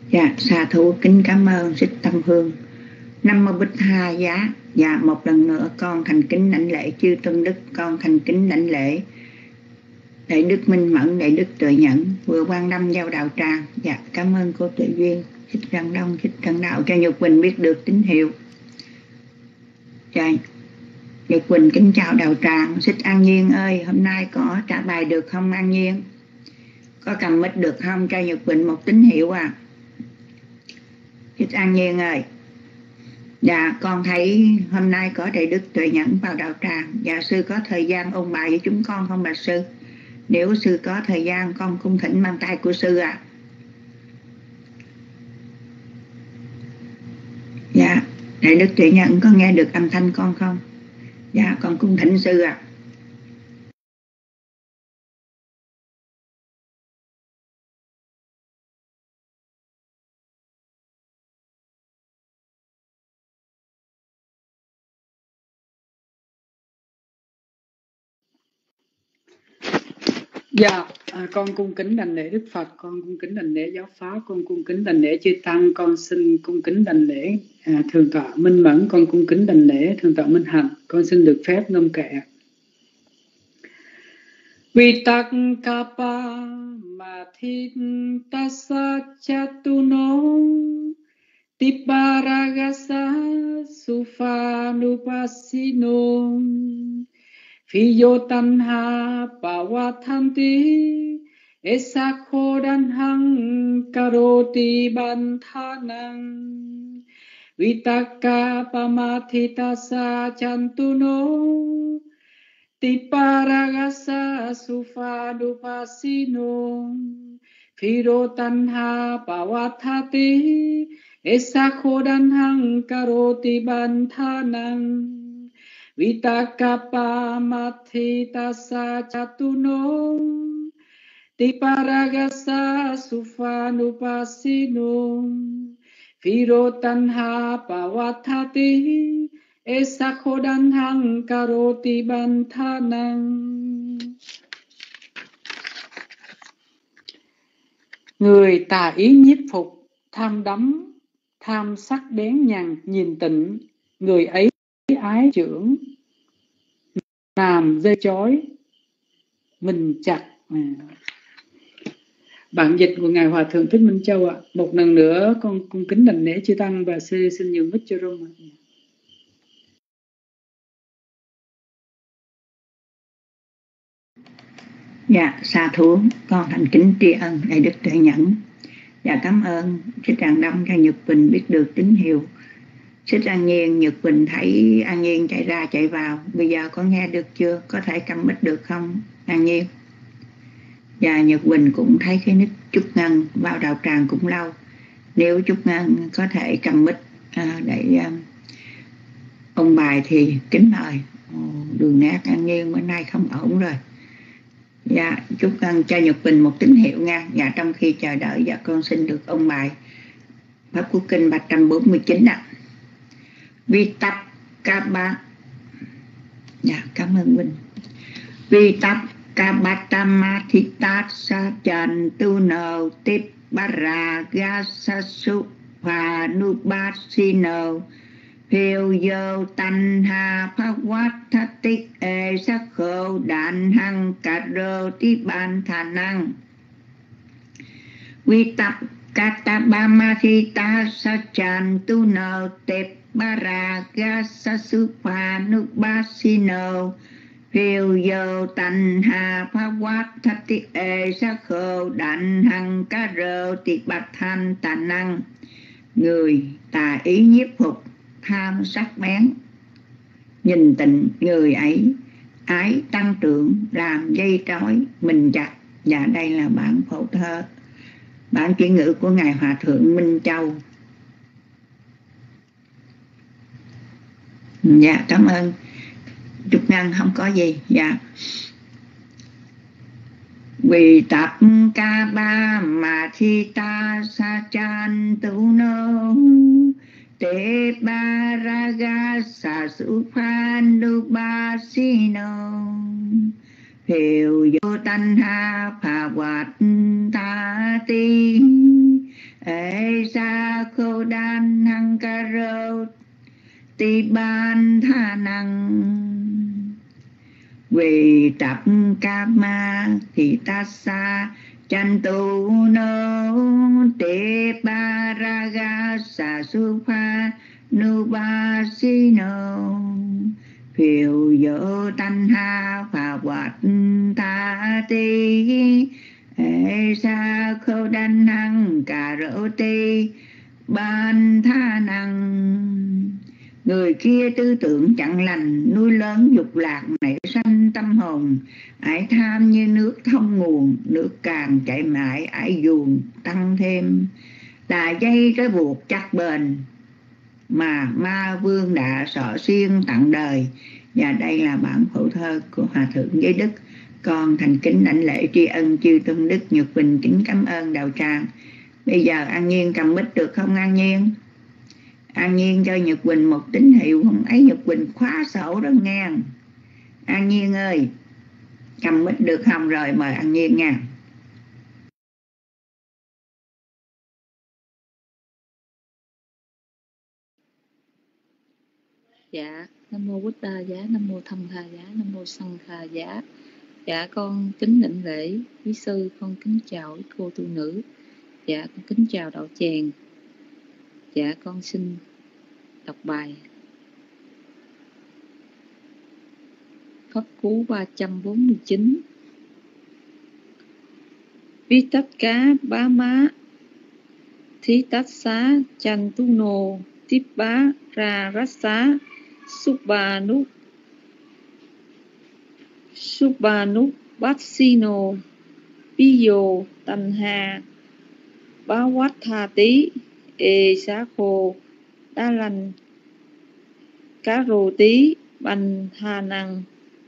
Dạ, sa thú kính cảm ơn Thích Tâm Hương. Nam mô Bích Tha Giá. Dạ, một lần nữa con thành kính đảnh lễ chư tôn đức, con thành kính đảnh lễ Đại Đức Minh Mẫn, Đại Đức Tuệ Nhẫn, vừa Quan Lâm Giao Đạo Tràng. Dạ, cảm ơn cô Tuệ Duyên, Thích Trần Đông, Thích Trần Đạo cho Nhật Quỳnh biết được tín hiệu. Dạ, Nhật Quỳnh kính chào Đạo Tràng. Thích An Nhiên ơi, hôm nay có trả bài được không An Nhiên? Có cầm mic được không? Cho Nhật Quỳnh một tín hiệu à. Thích An Nhiên ơi. Dạ, con thấy hôm nay có Đại Đức Tuệ Nhẫn vào đạo tràng. Dạ, sư có thời gian ôn bài với chúng con không bà sư? Nếu sư có thời gian, con cung thỉnh mang tay của sư ạ. Dạ, Đại Đức Tuệ Nhẫn có nghe được âm thanh con không? Dạ, con cung thỉnh sư ạ. Dạ, con cung kính đảnh lễ Đức Phật, con cung kính đảnh lễ giáo pháp, con cung kính đảnh lễ chư tăng, con xin cung kính đảnh lễ thượng tọa Minh Mẫn, con cung kính đảnh lễ thượng tọa Minh Hạnh, con xin được phép ngâm kệ. Vitakapa mathitasa chatuno tiparagasa sufanupasino Fiyo tanha pawatanti esakhodanhang karoti banthanang Vitaka pamathitasa chantuno tiparagasa sufanupasino Fiyo tanha pawatanti esakhodanhang karoti banthanang Vitakapa mathitasa chatuno tiparagasa sufanupasino Virotanha pawathati esakhodanhang karoti banthanang. Người tà ý nhiếp phục, tham đắm, tham sắc bén nhằn nhìn tịnh, người ấy ái trưởng làm dây chói mình chặt. Bản dịch của Ngài Hòa Thượng Thích Minh Châu ạ. Một lần nữa con cung kính đảnh lễ chư tăng và sư xin nhường mic cho Rung. Dạ, sa thú con thành kính tri ân Đại Đức Tuệ Nhẫn. Dạ, cảm ơn Thích Tràng Đông cho Nhật Quỳnh biết được tín hiệu. Thích An Nhiên, Nhật Quỳnh thấy An Nhiên chạy ra chạy vào. Bây giờ có nghe được chưa? Có thể cầm mic được không An Nhiên? Và Nhật Quỳnh cũng thấy cái nick Trúc Ngân vào đạo tràng cũng lâu. Nếu Trúc Ngân có thể cầm mic để ôn bài thì kính mời. Đường nét An Nhiên bữa nay không ổn rồi. Dạ, Trúc Ngân cho Nhật Quỳnh một tín hiệu nha. Dạ, trong khi chờ đợi dạ con xin được ôn bài Pháp Quốc Kinh 349 ạ. Vi tập ca ba. Dạ, cảm ơn Quỳnh. Vi tập ca ba tamma thita sa chan tu nơ tip baraga sa su và nu ba si nơ phiêu dơ tan ha phá quát thá tích ê sắc khâu đạn hăng cà rơ tí ban thà năng vi tập kata ba ma thi ta sa chan tu nơ tep baraga sa su pha nu ba si nơ phiêu dơ tan ha phá quát thá tích ê sắc khâu đạn hăng cà rơ tí bạch thanh tà năng. Người tà ý nhiếp phục, tham sắc bén nhìn tịnh, người ấy ái tăng trưởng làm dây trói mình chặt. Và đây là bản phổ thơ, bản chuyển ngữ của Ngài Hòa Thượng Minh Châu. Dạ, cảm ơn Trúc Ngân, không có gì. Dạ. Vì tập ca ba mà thi ta sa chan tu nô te baraga sa su phan du ba si nô phiêu vô tan ha phà quạt ta ti Sa khô đan hăng ca rô ti ban tha năng vì tập ca ma thì ta sa chan tu nô te ba ra ga sa su pha nu ba si nô phiêu dỗ thanh ha phà hoạt tha ti sa khô đan hăng cà rỗ ti ban tha năng. Người kia tư tưởng chẳng lành, nuôi lớn dục lạc nảy sanh tâm hồn, ái tham như nước thông nguồn, nước càng chảy mãi ái dùn tăng thêm, là dây cái buộc chắc bền mà ma vương đã xỏ xuyên tặng đời. Và đây là bản phổ thơ của Hòa Thượng Giới Đức. Con thành kính đảnh lễ tri ân chư tôn đức Nhật Bình, kính cảm ơn đạo tràng. Bây giờ An Nhiên cầm mic được không An Nhiên? An Nhiên cho Nhật Quỳnh một tín hiệu, không ấy Nhật Quỳnh khóa sổ đó nghe. An Nhiên ơi, cầm mic được không? Rồi mời An Nhiên nha. Dạ, Nam mô Bút Đa Giá, Nam mô Tham Tha Giá, Nam mô Sanh Kha Giá. Dạ, con kính đảnh lễ quý sư, con kính chào quý cô tu nữ. Dạ, con kính chào đạo tràng. Dạ, con xin đọc bài Pháp Cú 349. Vi tất cá bá má thí tát xá chan tu nô tiếp bá ra rát xá Subba núc bát si nô bi dô tanh ha bá quát tha tí xá khô đa lành cá rô tí banh tha năng.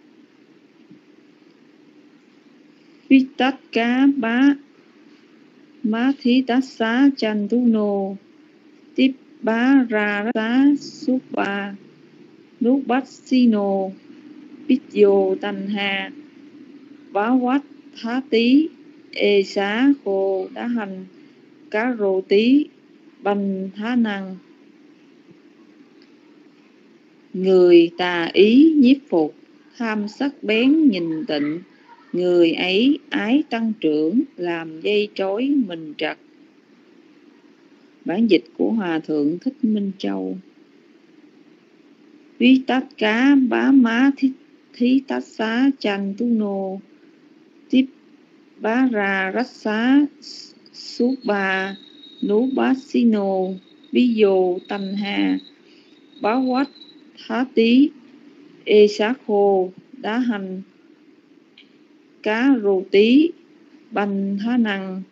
Vi tát cá bá má thí tát xá chan tu nô tiếp bá ra xá Subba núc bát si nô bích dô tanh ha bá quát thá tí xá khô đá hành cá rô tí banh thá năng. Người tà ý nhiếp phục, tham sắc bén nhìn tịnh, người ấy ái tăng trưởng, làm dây trói mình trật. Bản dịch của Hòa Thượng Thích Minh Châu. Vi tát cá bá má thí tát xá chan tu nô tiếp bá ra rát xá Subba nú bát si nô bi dô tanh ha bá quát thá tí xá khô đá hành cá rô tí banh thá năng.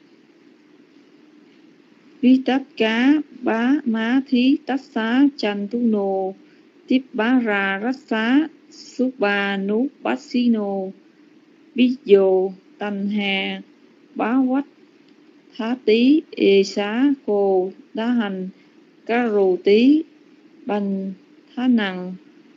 Vi tát cá bá má thí tát xá chan tu nô tiếp bá ra rát xá Subba nú bát si nô bi dô tanh ha bá quát thá tí xá khô đá hành cá rô tí banh thá năng.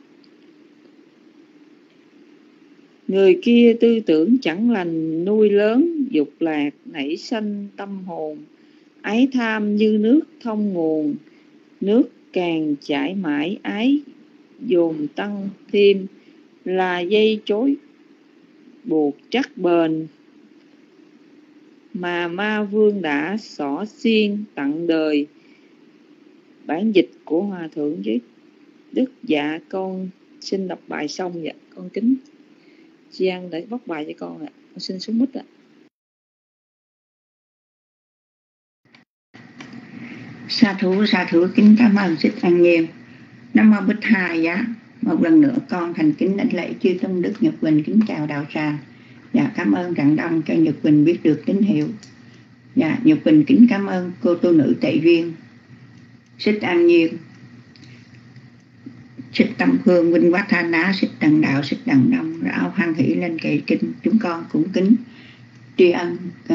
Người kia tư tưởng chẳng lành, nuôi lớn dục lạc nảy sanh tâm hồn, ái tham như nước thông nguồn, nước càng chảy mãi ái dồn tăng thêm, là dây chối buộc chắc bền mà ma vương đã xỏ xiên tặng đời. Bản dịch của Hòa Thượng Giới Đức. Dạ, con xin đọc bài xong. Dạ, con kính chị An để bóc bài cho con ạ. Con xin xuống mic ạ. Sa thú kính cảm ơn Thích An Nhiên. Nam mô Bích Hà Giá. Một lần nữa con thành kính đảnh lễ chư tôn đức Nhật Bình, kính chào đạo tràng. Dạ, cảm ơn Rạng Đông cho Nhật Bình biết được tín hiệu. Dạ, Nhật Bình kính cảm ơn cô tu nữ Tệ Duyên, Thích An Nhiên, Thích Tâm Phương, Vinh Quát Tha Ná, Thích Đằng Đạo, Thích Đằng Đông, Rão hoan hỷ lên kệ kinh. Chúng con cũng kính tri ân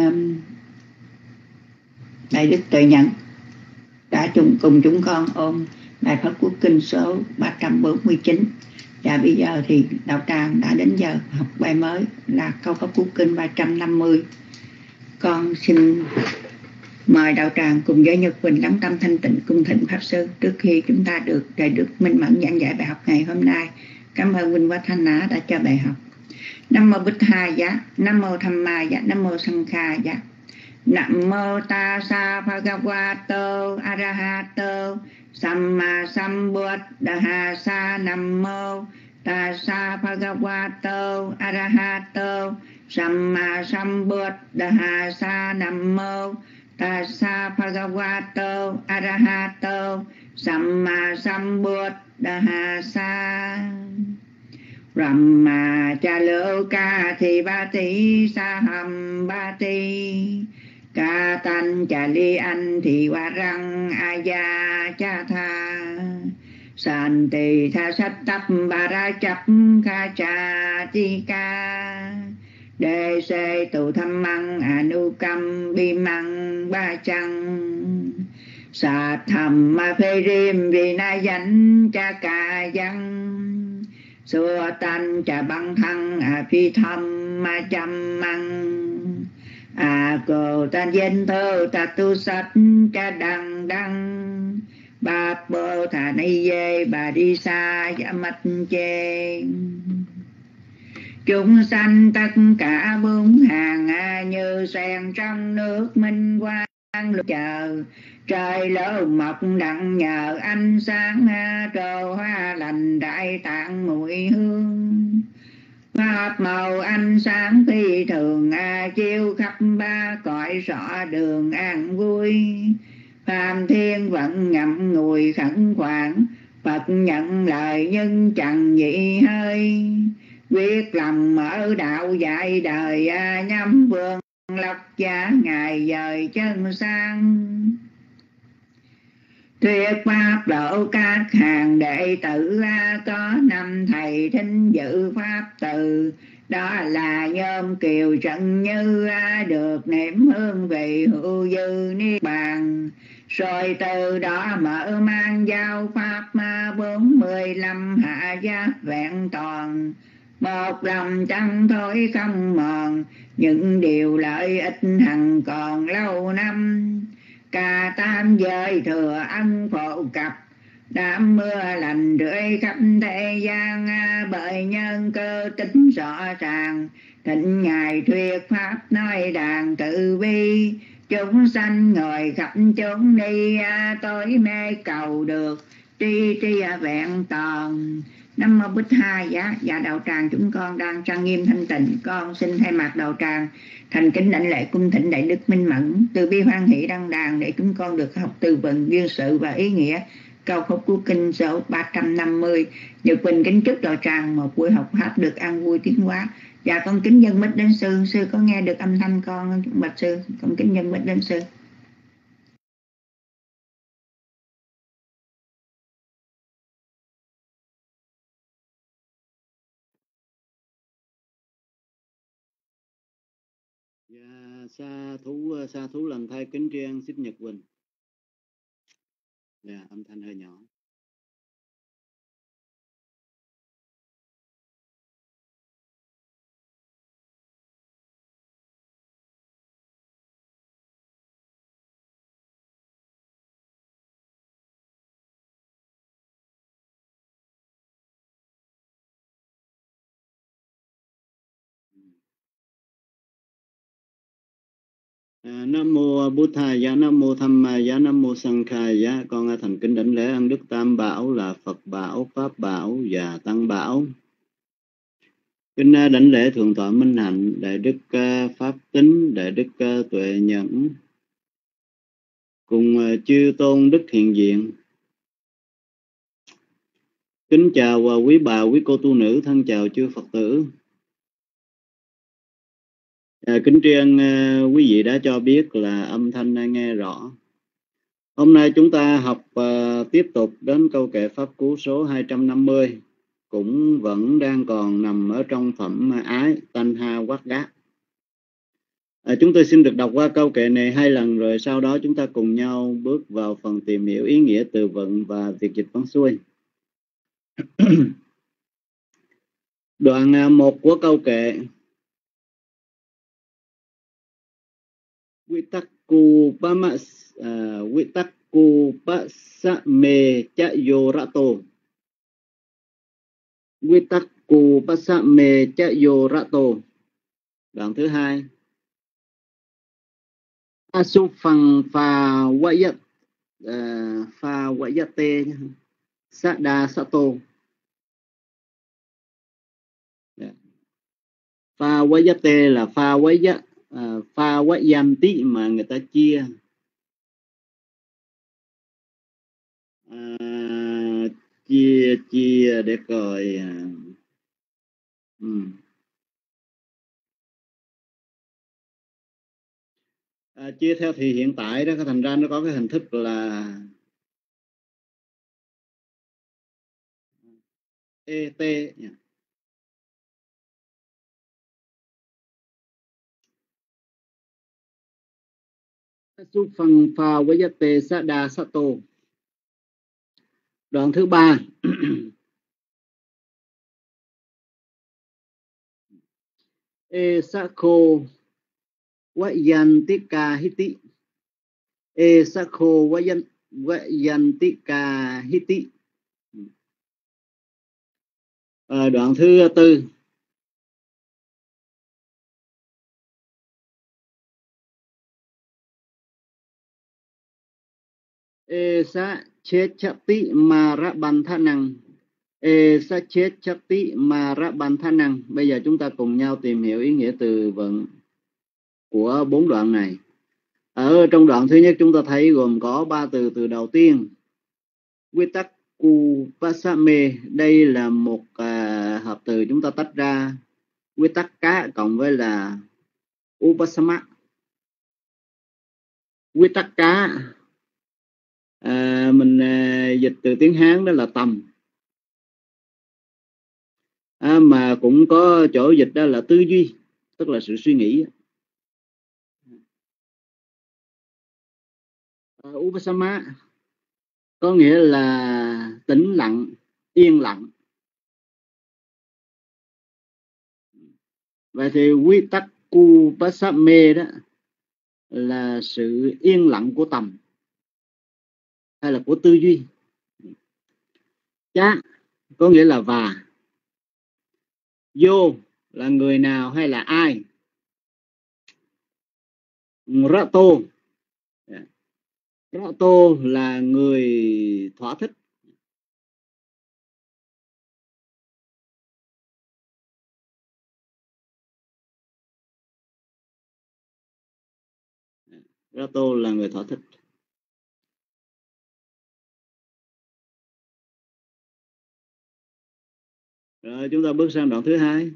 Đại Đức Tuệ Nhẫn đã cùng chúng con ôm bài Pháp Quốc Kinh số 349. Và bây giờ thì đạo tràng đã đến giờ học bài mới là câu Pháp Quốc Kinh 350. Con xin Mời đạo tràng cùng với Nhật Quỳnh lắng tâm thanh tịnh cung thịnh Pháp Sư trước khi chúng ta được Đại Đức Minh Mẫn giảng dạy bài học ngày hôm nay. Cảm ơn Huynh Quá Thanh Á đã cho bài học. Nam mô Bích Hai Giá, Nam mô Tham Ma Giá, Nam mô Sang Kha Giá. Nam mô Tassa Bhagavato Arahato Samma Sambuddhassa. Nam mô Tassa Bhagavato Arahato Samma Sambuddhassa. Nam mô Tassa Bhagavato Arahato Samma Sambuddhassa. Brahma Chaloka Thivati Saham Bati Katan Chali An Thiwarang Aya Chatha Santi Tha Sattap Barachap Khacha Tika Đề Se Tu Tham Măng Anukam Bimang Ba Chăng Sa Tham Ma Phê Rim Vinayan Chaka Yang Sua Tan Cha Băng Thăng Phi Tham Ma Cham Măng Cô Tan Dân Thơ Ta Tu Sát Cha Đăng Đăng Bạp Bồ Thà Ni Dê Bà Đi Sa Giả Mạch Chê. Chúng sanh tất cả bốn hàng như sen trong nước minh quang lúc chờ. Trời lỡ mọc đặng nhờ ánh sáng trồ hoa lành đại tạng mùi hương. Pháp màu ánh sáng phi thường chiếu khắp ba cõi rõ đường an vui. Phàm thiên vẫn ngậm ngùi khẩn khoản, Phật nhận lời nhưng chẳng nhị hơi. Quyết lòng mở đạo dạy đời nhắm vương lộc giá ngày dời chân sang. Thuyết pháp độ các hàng đệ tử có năm thầy thính dự pháp từ. Đó là Nhôm Kiều Trần Như được niệm hương vị hữu dư niết bàn. Rồi từ đó mở mang giao pháp 45 hạ giác vẹn toàn. Một lòng chẳng thối không mòn, những điều lợi ích hằng còn lâu năm. Cả tam giới thừa ân phổ cập, đám mưa lành rưỡi khắp thế gian. Bởi nhân cơ tính rõ ràng, thịnh Ngài thuyết pháp nói đàn tự bi. Chúng sanh ngồi khắp chốn đi, tối mê cầu được tri tri vẹn toàn. Nam mô Bích Hai Giá. Dạ đạo tràng chúng con đang trang nghiêm thanh tịnh, con xin thay mặt đạo tràng thành kính đảnh lễ cung thỉnh Đại Đức Minh Mẫn từ bi hoan hỷ đăng đàn để chúng con được học từ vựng duyên sự và ý nghĩa câu khúc của kinh số 350. Nhật Quỳnh kính chúc đạo tràng một buổi học pháp được an vui tiến hóa. Dạ con kính dân mít đến sư. Sư có nghe được âm thanh con bạch sư? Con kính dân mít đến sư. Sa thú lần thay kính tri ân xích Nhật Quỳnh. Âm thanh hơi nhỏ. Nam mô Bụt Thầy Giá, Nam mô Tham Ma Giá, Nam mô Sang Kha Giá. Con thành kính đảnh lễ ân đức Tam Bảo là Phật Bảo, Pháp Bảo và Tăng Bảo. Kính đảnh lễ Thượng tọa Minh Hạnh, Đại Đức Pháp Tính, Đại Đức Tuệ Nhẫn, cùng chư tôn đức hiện diện. Kính chào quý bà, quý cô tu nữ, thân chào chư Phật tử. Kính tri ân quý vị đã cho biết là âm thanh nghe rõ. Hôm nay chúng ta học tiếp tục đến câu kệ Pháp Cú số 250. Cũng vẫn đang còn nằm ở trong phẩm ái Tanh Ha Quát Gác. Chúng tôi xin được đọc qua câu kệ này 2 lần, rồi sau đó chúng ta cùng nhau bước vào phần tìm hiểu ý nghĩa từ vựng và việc dịch văn xuôi. Đoạn 1 của câu kệ. Quy tắc Vitakupasame chayorato. Vitakupasame chayorato. Đoạn thứ hai. Asufang pha vayate sada sato. Pha vayate là pha vayanti mà người ta chia chia để coi chia theo thì hiện tại đó, thành ra nó có cái hình thức là ET nha. Sufang pha vayate sada sato. Đoạn thứ ba. Esakho vayantika hiti. Esakho vayantika hiti. Đoạn thứ tư. Esa chechati marabanthanang. Esa chechati marabanthanang. Bây giờ chúng ta cùng nhau tìm hiểu ý nghĩa từ vựng của 4 đoạn này. Ở trong đoạn thứ nhất chúng ta thấy gồm có 3 từ. Từ đầu tiên Vitakupasame, đây là một hợp từ chúng ta tách ra. Vitakka cộng với là Upasama. Vitakka mình dịch từ tiếng Hán đó là tầm, mà cũng có chỗ dịch đó là tư duy, tức là sự suy nghĩ. Upasama có nghĩa là tĩnh lặng, yên lặng. Vậy thì Vitakupasame đó là sự yên lặng của tầm hay là của tư duy. Cha có nghĩa là và. Vô là người nào hay là ai. Rato, Rato là người thỏa thích. Rato là người thỏa thích. Rồi chúng ta bước sang đoạn thứ hai.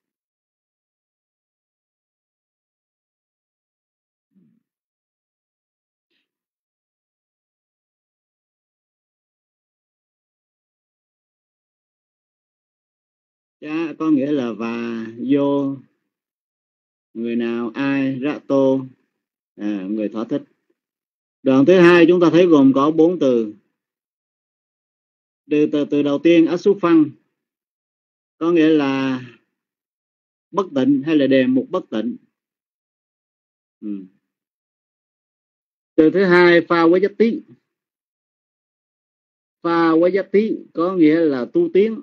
Cha có nghĩa là và, vô, người nào, ai, rato, người thỏa thích. Đoạn thứ hai chúng ta thấy gồm có 4 từ. Từ đầu tiên Asufang có nghĩa là bất tịnh hay là đề mục bất tịnh. Từ thứ hai pha vayati. Pha vayati có nghĩa là tu tiến.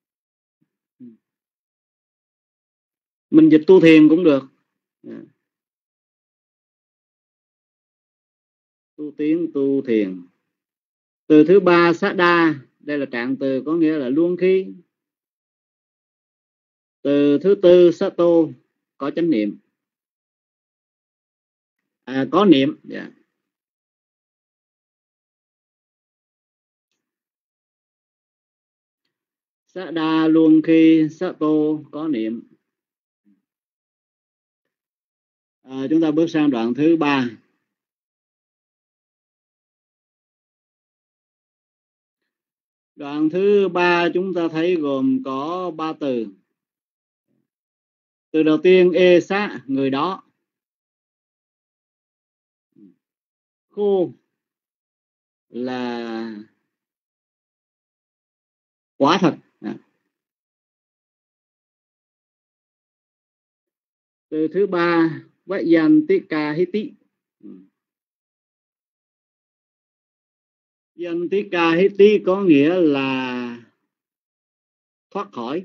Mình dịch tu thiền cũng được. Tu tiến, tu thiền. Từ thứ ba sada, đây là trạng từ có nghĩa là luôn khi. Từ thứ tư sato, có chánh niệm, có niệm. Sada luôn khi, sato có niệm. Chúng ta bước sang đoạn thứ ba. Đoạn thứ ba chúng ta thấy gồm có 3 từ. Từ đầu tiên esa, người đó. Khô là quả thật. Từ thứ ba vayantika hiti, Yantika Hiti có nghĩa là thoát khỏi.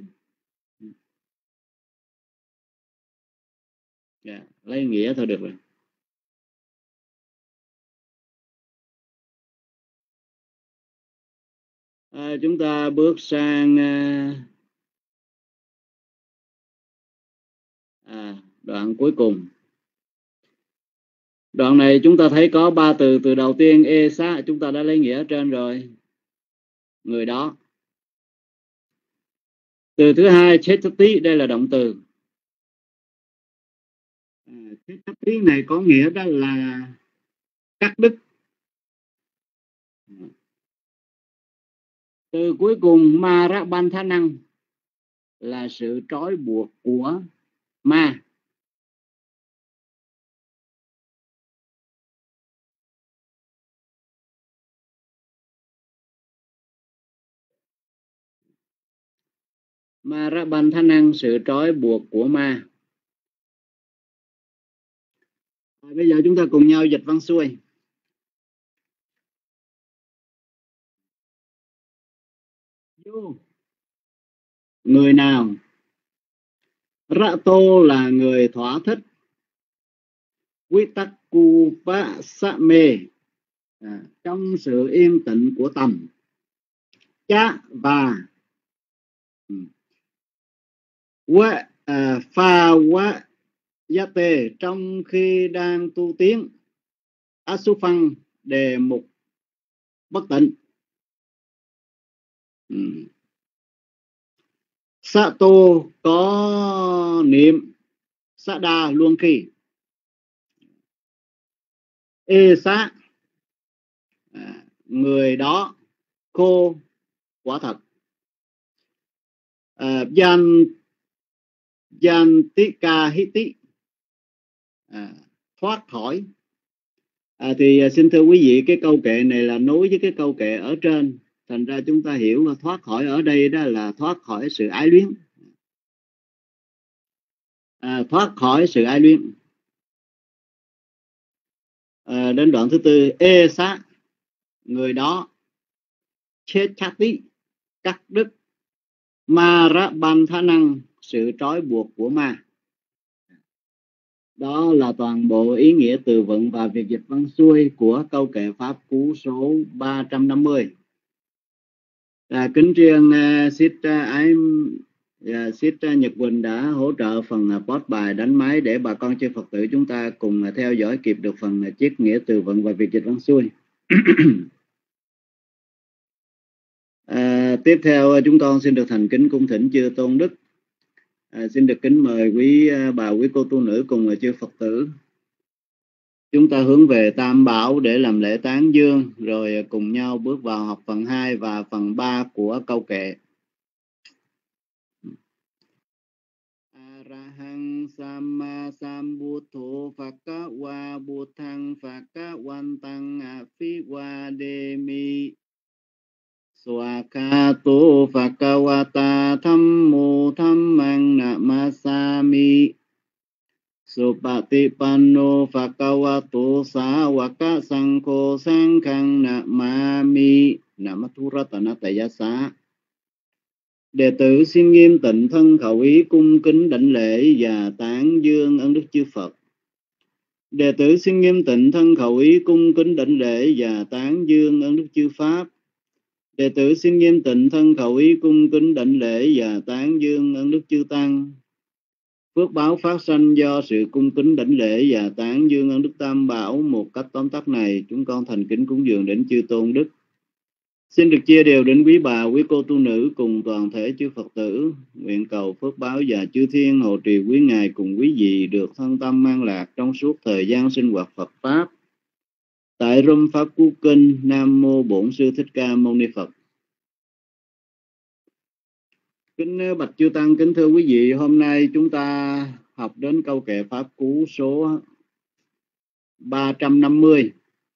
Lấy nghĩa thôi được rồi. Chúng ta bước sang đoạn cuối cùng. Đoạn này chúng ta thấy có 3 từ. Từ đầu tiên Esa chúng ta đã lấy nghĩa ở trên rồi, người đó. Từ thứ hai Chetati, đây là động từ. Chetati này có nghĩa đó là cắt đứt. Từ cuối cùng Marabanthanang là sự trói buộc của ma. Marabanthanang, sự trói buộc của ma. Bây giờ chúng ta cùng nhau dịch văn xuôi. Người nào. Rato là người thỏa thích. Vitakupasame, trong sự yên tĩnh của tâm. Chá và pha quá yate, trong khi đang tu tiến. Asufang, đề mục bất tịnh. Sato có niệm. Sada luôn khi. Esa, người đó. Cô, quả thật. Yantika Hiti, thoát khỏi. Thì xin thưa quý vị, cái câu kệ này là nối với cái câu kệ ở trên. Thành ra chúng ta hiểu là thoát khỏi ở đây đó là thoát khỏi sự ái luyến. Thoát khỏi sự ái luyến. Đến đoạn thứ tư Esa, người đó. Chechati, cắt đứt. Marabanthanang, sự trói buộc của ma. Đó là toàn bộ ý nghĩa từ vựng và việc dịch văn xuôi của câu kệ pháp cú số 350. Kính riêng Sít Nhật Quỳnh đã hỗ trợ phần post bài đánh máy để bà con chư Phật tử chúng ta cùng theo dõi kịp được phần chiết nghĩa từ vựng và việc dịch văn xuôi. Tiếp theo chúng con xin được thành kính cung thỉnh chư tôn đức. Xin được kính mời quý bà, quý cô tu nữ cùng chư Phật tử. Chúng ta hướng về Tam Bảo để làm lễ tán dương, rồi cùng nhau bước vào học phần 2 và phần 3 của câu kệ. Arahang Samma Sambuddho Phakkawa Buddhang Phakkawantan Afiwademi Swakato Phakawata Thammo Thammang Namasami Supatipanno Phakawato Sawaka Sankho Sankhang Namami. Namathu Ratanatayasa. Đệ tử xin nghiêm tịnh thân khẩu ý cung kính đảnh lễ và tán dương ân đức chư Phật. Đệ tử xin nghiêm tịnh thân khẩu ý cung kính đảnh lễ và tán dương ân đức chư Pháp. Đệ tử xin nghiêm tịnh thân khẩu ý cung kính đảnh lễ và tán dương ân đức chư Tăng. Phước báo phát sanh do sự cung kính đảnh lễ và tán dương ân đức Tam Bảo một cách tóm tắt này, chúng con thành kính cúng dường đến chư tôn đức. Xin được chia đều đến quý bà, quý cô tu nữ cùng toàn thể chư Phật tử. Nguyện cầu phước báo và chư thiên hộ trì quý ngài cùng quý vị được thân tâm an lạc trong suốt thời gian sinh hoạt Phật Pháp. Tại Râm Pháp Cú Kinh. Nam Mô Bổn Sư Thích Ca Mâu Ni Phật. Kính bạch chư Tăng, kính thưa quý vị, hôm nay chúng ta học đến câu kệ Pháp Cú số 350.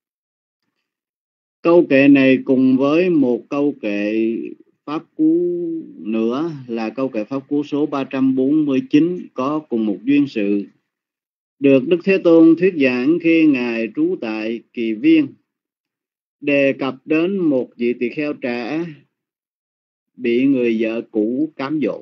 Câu kệ này cùng với một câu kệ Pháp Cú nữa là câu kệ Pháp Cú số 349 có cùng một duyên sự, được Đức Thế Tôn thuyết giảng khi Ngài trú tại Kỳ Viên. đề cập đến một vị tỳ kheo trẻ bị người vợ cũ cám dỗ.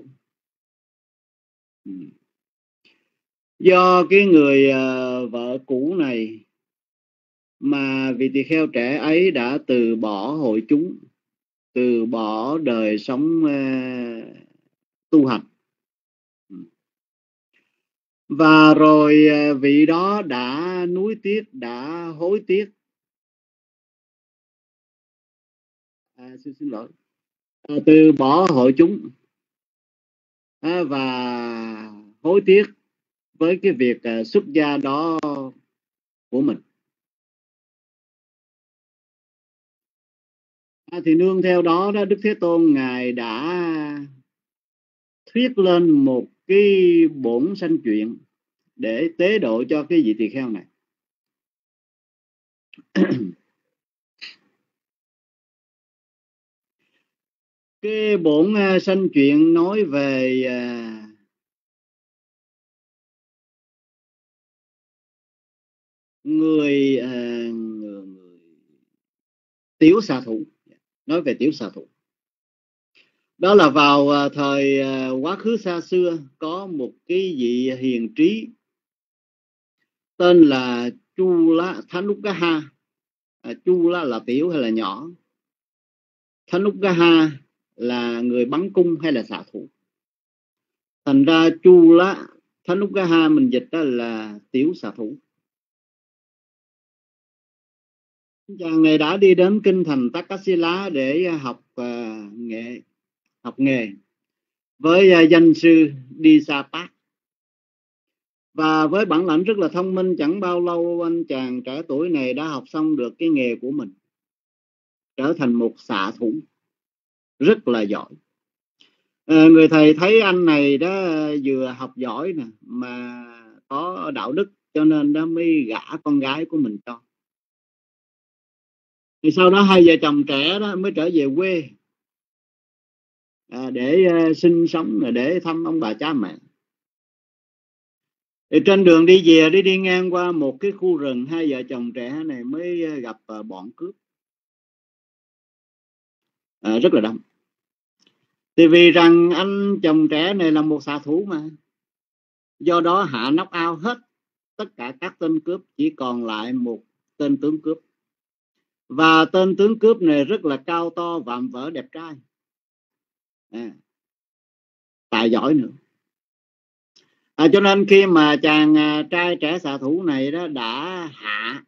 Do cái người vợ cũ này mà vị tỳ kheo trẻ ấy đã từ bỏ hội chúng, từ bỏ đời sống tu hành. Và rồi vị đó đã nuối tiếc, đã hối tiếc. Xin lỗi. Từ bỏ hội chúng và hối tiếc với cái việc xuất gia đó của mình. Thì nương theo đó, Đức Thế Tôn Ngài đã thuyết lên một cái bổn sanh chuyện để tế độ cho cái vị tỳ kheo này. Cái bổn sanh chuyện nói về người tiểu xà thủ, nói về tiểu xà thủ. Đó là vào thời quá khứ xa xưa, có một cái vị hiền trí tên là Chula Thanukaha. Chula là tiểu hay là nhỏ, Thanukaha là người bắn cung hay là xạ thủ. Thành ra Chula Thanukaha mình dịch đó là tiểu xạ thủ. Chàng này đã đi đến kinh thành Takasila để học nghề với danh sư Disapat. Và với bản lãnh rất là thông minh, chẳng bao lâu anh chàng trẻ tuổi này đã học xong được cái nghề của mình, trở thành một xạ thủ rất là giỏi. Người thầy thấy anh này đó vừa học giỏi nè, mà có đạo đức, cho nên đó mới gả con gái của mình cho. Thì sau đó hai vợ chồng trẻ đó mới trở về quê để sinh sống, để thăm ông bà cha mẹ. Thì trên đường đi về, đi ngang qua một cái khu rừng, hai vợ chồng trẻ này mới gặp bọn cướp rất là đông. Thì vì rằng anh chồng trẻ này là một xạ thủ mà, do đó hạ knock out hết tất cả các tên cướp, chỉ còn lại một tên tướng cướp. Và tên tướng cướp này rất là cao to, vạm vỡ, đẹp trai, tài giỏi nữa. Cho nên khi mà chàng trai trẻ xạ thủ này đó đã hạ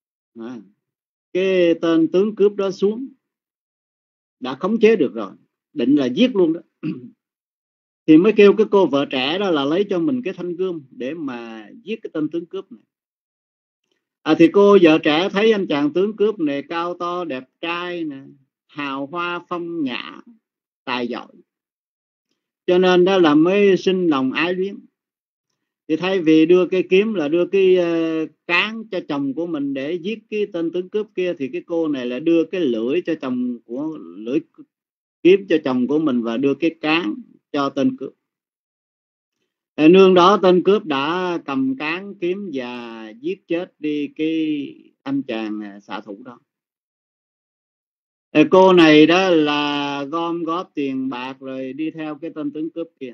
cái tên tướng cướp đó xuống, đã khống chế được rồi, định là giết luôn đó, thì mới kêu cái cô vợ trẻ đó là lấy cho mình cái thanh gươm để mà giết cái tên tướng cướp này. Thì cô vợ trẻ thấy anh chàng tướng cướp này cao to, đẹp trai nè, hào hoa phong nhã, tài giỏi, cho nên đó là mới sinh lòng ái luyến. Thì thay vì đưa cái kiếm là đưa cái cán cho chồng của mình để giết cái tên tướng cướp kia, thì cái cô này là đưa cái lưỡi cho chồng của lưỡi kiếm cho chồng của mình và đưa cái cán cho tên cướp. Nương đó tên cướp đã cầm cán kiếm và giết chết đi cái anh chàng xạ thủ đó. Cô này đó là gom góp tiền bạc rồi đi theo cái tên tướng cướp kia.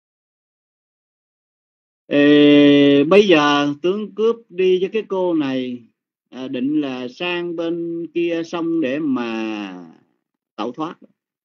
Bây giờ tướng cướp đi với cái cô này định là sang bên kia sông để mà tẩu thoát.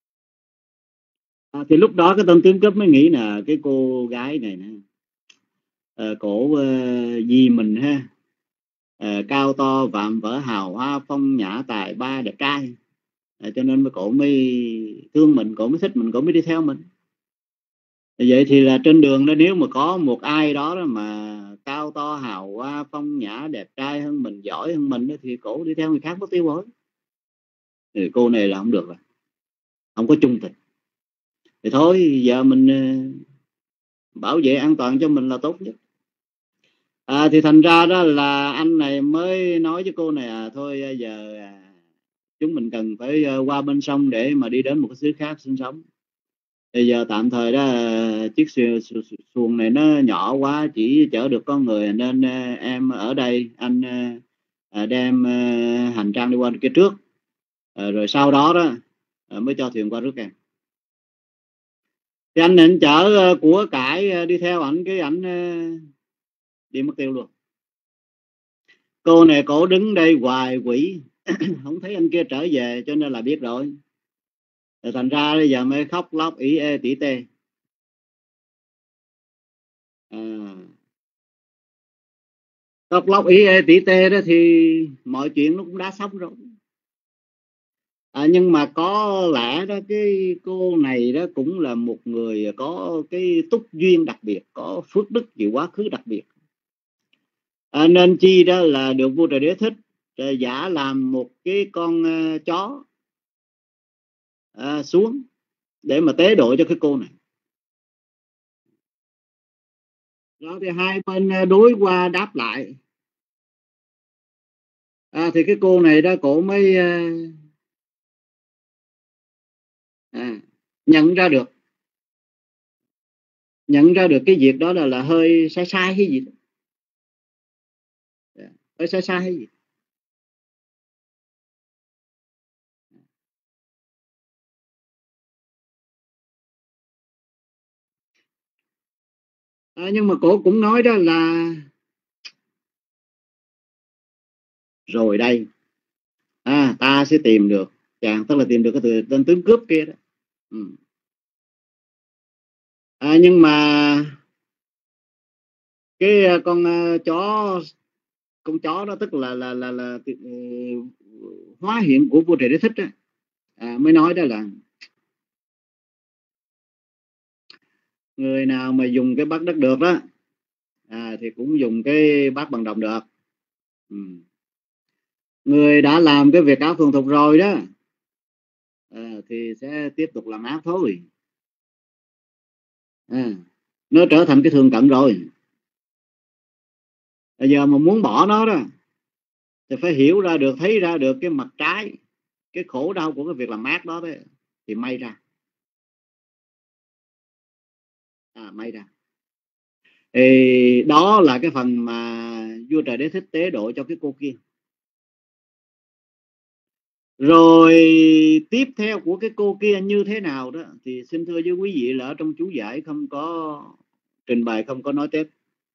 Thì lúc đó cái tên tướng cướp mới nghĩ là cái cô gái này nè, cổ vì mình ha, cao to vạm vỡ, hào hoa phong nhã, tài ba đẹp trai, cho nên cổ mới thương mình, cổ mới thích mình, cổ mới đi theo mình. Vậy thì là trên đường đó, nếu mà có một ai đó mà cao to hào hoa phong nhã, đẹp trai hơn mình, giỏi hơn mình, thì cổ đi theo người khác mất tiêu bối. Thì cô này là không được rồi, không có trung tình. Thì thôi giờ mình bảo vệ an toàn cho mình là tốt nhất. Thì thành ra đó là anh này mới nói với cô này thôi giờ chúng mình cần phải qua bên sông để mà đi đến một cái xứ khác sinh sống. Bây giờ tạm thời đó chiếc xuồng này nó nhỏ quá, chỉ chở được con người, nên em ở đây, anh đem hành trang đi qua kia trước, Rồi sau đó đó mới cho thuyền qua rước em. Thì anh định chở của cải đi theo ảnh, cái ảnh đi mất tiêu luôn. Cô này cổ đứng đây hoài quỷ không thấy anh kia trở về, cho nên là biết rồi. Rồi thành ra bây giờ mới khóc lóc ỉ ê tỉ tê. Khóc lóc ỉ ê tỉ tê đó thì mọi chuyện nó cũng đã xong rồi. Nhưng mà có lẽ đó cái cô này đó cũng là một người có cái túc duyên đặc biệt, có phước đức gì quá khứ đặc biệt. Nên chi đó là được vua Trời Đế thích giả làm một cái con chó xuống để mà tế độ cho cái cô này. Đó thì hai bên đối qua đáp lại. Thì cái cô này đó cổ mới nhận ra được cái việc đó là hơi sai sai hay gì đó. Hơi sai sai hay gì. Nhưng mà cổ cũng nói đó là rồi đây ta sẽ tìm được chàng, tức là tìm được cái tên tướng cướp kia đó. Nhưng mà cái con chó đó, tức là hóa hiện của vua Trời Đế thích đó, mới nói đó là người nào mà dùng cái bát đất được đó thì cũng dùng cái bát bằng đồng được. Người đã làm cái việc ác thuần thục rồi đó thì sẽ tiếp tục làm ác thôi. Nó trở thành cái thường cận rồi. Bây giờ mà muốn bỏ nó đó thì phải hiểu ra được, thấy ra được cái mặt trái, cái khổ đau của cái việc làm ác đó đấy, thì may ra may ra. Thì đó là cái phần mà vua Trời Đế thích tế độ cho cái cô kia. Rồi tiếp theo của cái cô kia như thế nào đó thì xin thưa với quý vị là ở trong chú giải không có trình bày, không có nói tiếp.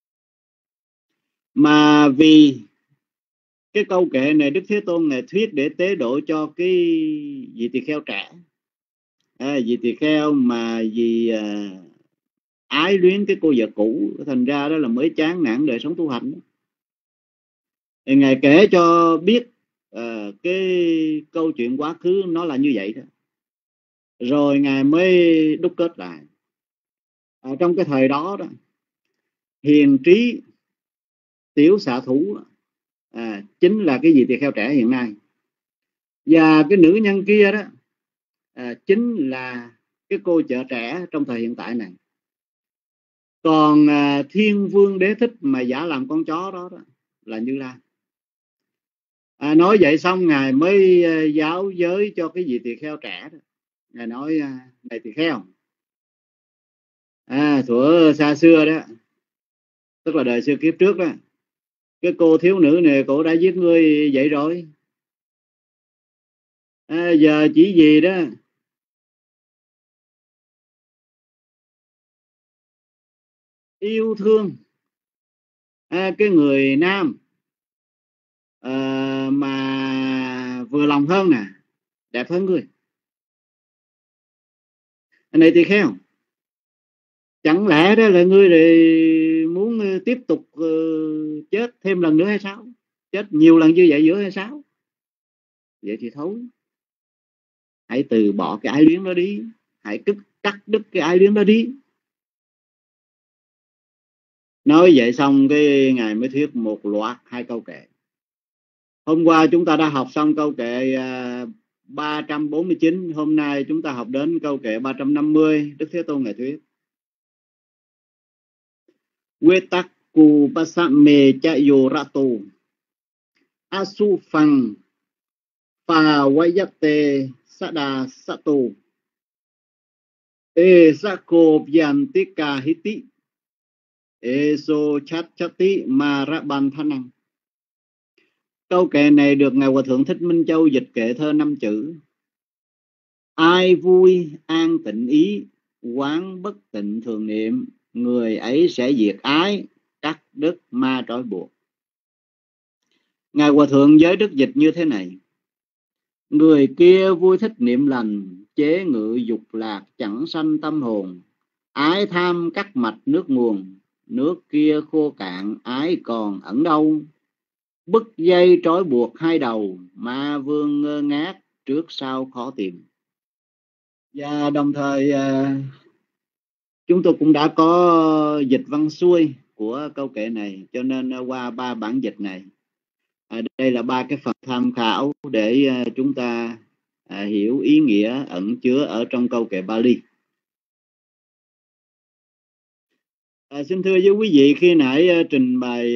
Mà vì cái câu kệ này Đức Thế Tôn ngài thuyết để tế độ cho cái vị tỳ kheo trẻ, vị tỳ kheo mà vì ái luyến cái cô vợ cũ, thành ra đó là mới chán nản đời sống tu hành. Thì ngài kể cho biết cái câu chuyện quá khứ nó là như vậy đó. Rồi ngài mới đúc kết lại. Trong cái thời đó đó, hiền trí tiểu xạ thủ chính là cái vị tỳ kheo trẻ hiện nay, và cái nữ nhân kia đó chính là cái cô vợ trẻ trong thời hiện tại này. Còn Thiên Vương Đế thích mà giả làm con chó đó là Như Lai. Nói vậy xong ngài mới giáo giới cho cái vị tỳ kheo trẻ đó. Ngài nói này tỳ kheo, thuở xa xưa đó, tức là đời xưa kiếp trước đó, cái cô thiếu nữ này cổ đã giết ngươi vậy rồi. Giờ chỉ vì đó yêu thương cái người nam mà vừa lòng hơn nè, đẹp hơn ngươi. Anh này tỳ kheo, chẳng lẽ đó là ngươi để muốn tiếp tục chết thêm lần nữa hay sao? Chết nhiều lần như vậy nữa hay sao? Vậy thì thôi, hãy từ bỏ cái ái luyến đó đi, hãy cắt đứt cái ái luyến đó đi. Nói vậy xong cái ngài mới thuyết một loạt 2 câu kệ. Hôm qua chúng ta đã học xong câu kệ 349, hôm nay chúng ta học đến câu kệ 350. Đức Thế Tôn ngài thuyết: Wetakku pasame chayorato asu phang pha wayate sada sato esako vyantika hiti eso chat chati marabanthanang Câu kệ này được Ngài Hòa Thượng Thích Minh Châu dịch kệ thơ 5 chữ: ai vui an tịnh ý, quán bất tịnh thường niệm, người ấy sẽ diệt ái, cắt đứt ma trói buộc. Ngài Hòa Thượng giới đức dịch như thế này: người kia vui thích niệm lành, chế ngự dục lạc chẳng sanh tâm hồn, ái tham cắt mạch nước nguồn, nước kia khô cạn ái còn ẩn đâu, bức dây trói buộc hai đầu, ma vương ngơ ngác trước sau khó tìm. Và đồng thời chúng tôi cũng đã có dịch văn xuôi của câu kệ này, cho nên qua 3 bản dịch này, đây là 3 cái phần tham khảo để chúng ta hiểu ý nghĩa ẩn chứa ở trong câu kệ Bali. Xin thưa với quý vị, khi nãy trình bày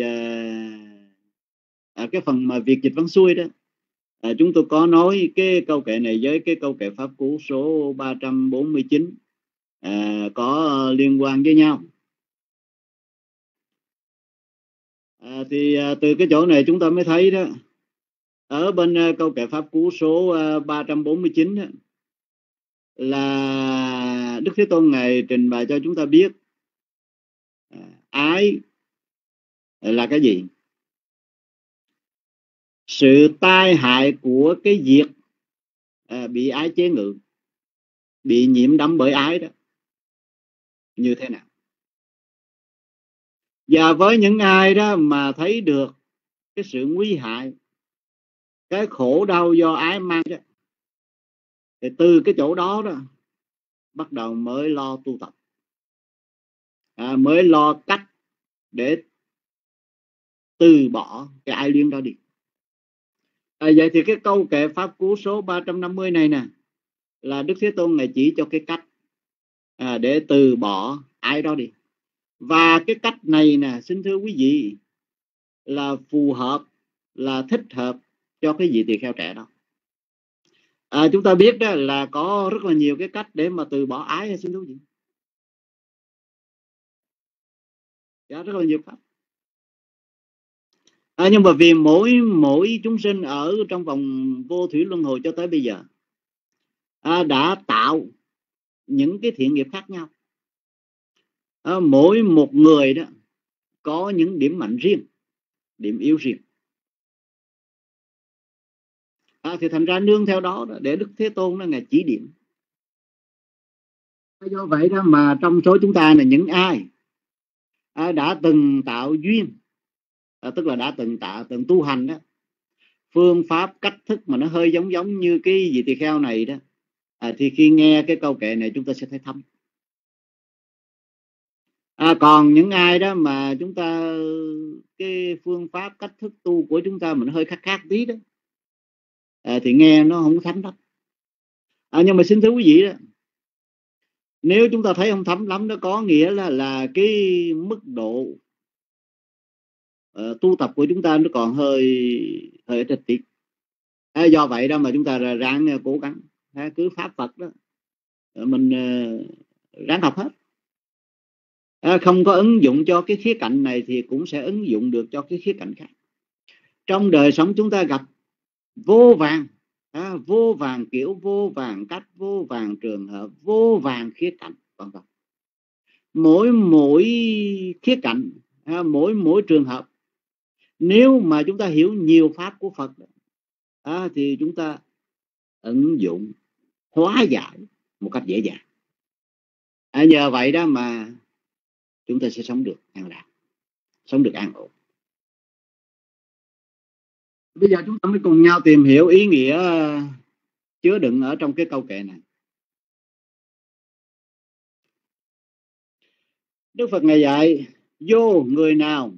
cái phần mà việc dịch văn xuôi đó, chúng tôi có nói cái câu kệ này với cái câu kệ Pháp Cú số 349 có liên quan với nhau. Thì từ cái chỗ này chúng ta mới thấy đó, ở bên câu kệ Pháp Cú số 349 đó, là Đức Thế Tôn Ngài trình bày cho chúng ta biết ái là cái gì. Sự tai hại của cái việc bị ái chế ngự, bị nhiễm đắm bởi ái đó như thế nào. Và với những ai đó mà thấy được cái sự nguy hại, cái khổ đau do ái mang đó, thì từ cái chỗ đó đó bắt đầu mới lo tu tập, mới lo cách để từ bỏ cái ái luyến đó đi. Vậy thì cái câu kệ Pháp Cú số 350 này nè, là Đức Thế Tôn Ngài chỉ cho cái cách để từ bỏ ái đó đi. Và cái cách này nè, xin thưa quý vị, là phù hợp, là thích hợp cho cái vị tỳ kheo trẻ đó. Chúng ta biết đó là có rất là nhiều cái cách để mà từ bỏ ái, xin thưa quý vị. Rất là nhiều cách. Nhưng mà vì mỗi chúng sinh ở trong vòng vô thủy luân hồi cho tới bây giờ đã tạo những cái thiện nghiệp khác nhau. Mỗi một người đó có những điểm mạnh riêng, điểm yếu riêng. Thì thành ra nương theo đó để Đức Thế Tôn nó Ngài chỉ điểm. Do vậy đó mà trong số chúng ta là những ai đã từng tạo duyên, tức là đã từng tu hành đó, phương pháp cách thức mà nó hơi giống như cái vị tỳ kheo này đó, thì khi nghe cái câu kệ này chúng ta sẽ thấy thấm. Còn những ai đó mà chúng ta cái phương pháp cách thức tu của chúng ta mình hơi khác tí đó, thì nghe nó không thấm lắm. Nhưng mà xin thưa quý vị đó, nếu chúng ta thấy không thấm lắm, đó có nghĩa là cái mức độ tu tập của chúng ta nó còn hơi ít tí. Do vậy đó mà chúng ta ráng cố gắng, cứ pháp Phật đó mình ráng học hết. Không có ứng dụng cho cái khía cạnh này thì cũng sẽ ứng dụng được cho cái khía cạnh khác. Trong đời sống chúng ta gặp vô vàn kiểu, vô vàn cách, vô vàn trường hợp, vô vàn khía cạnh. Mỗi khía cạnh, mỗi trường hợp, nếu mà chúng ta hiểu nhiều pháp của Phật thì chúng ta ứng dụng hóa giải một cách dễ dàng. Nhờ vậy đó mà chúng ta sẽ sống được an lạc, sống được an ổn. Bây giờ chúng ta mới cùng nhau tìm hiểu ý nghĩa chứa đựng ở trong cái câu kệ này. Đức Phật Ngài dạy: vô người nào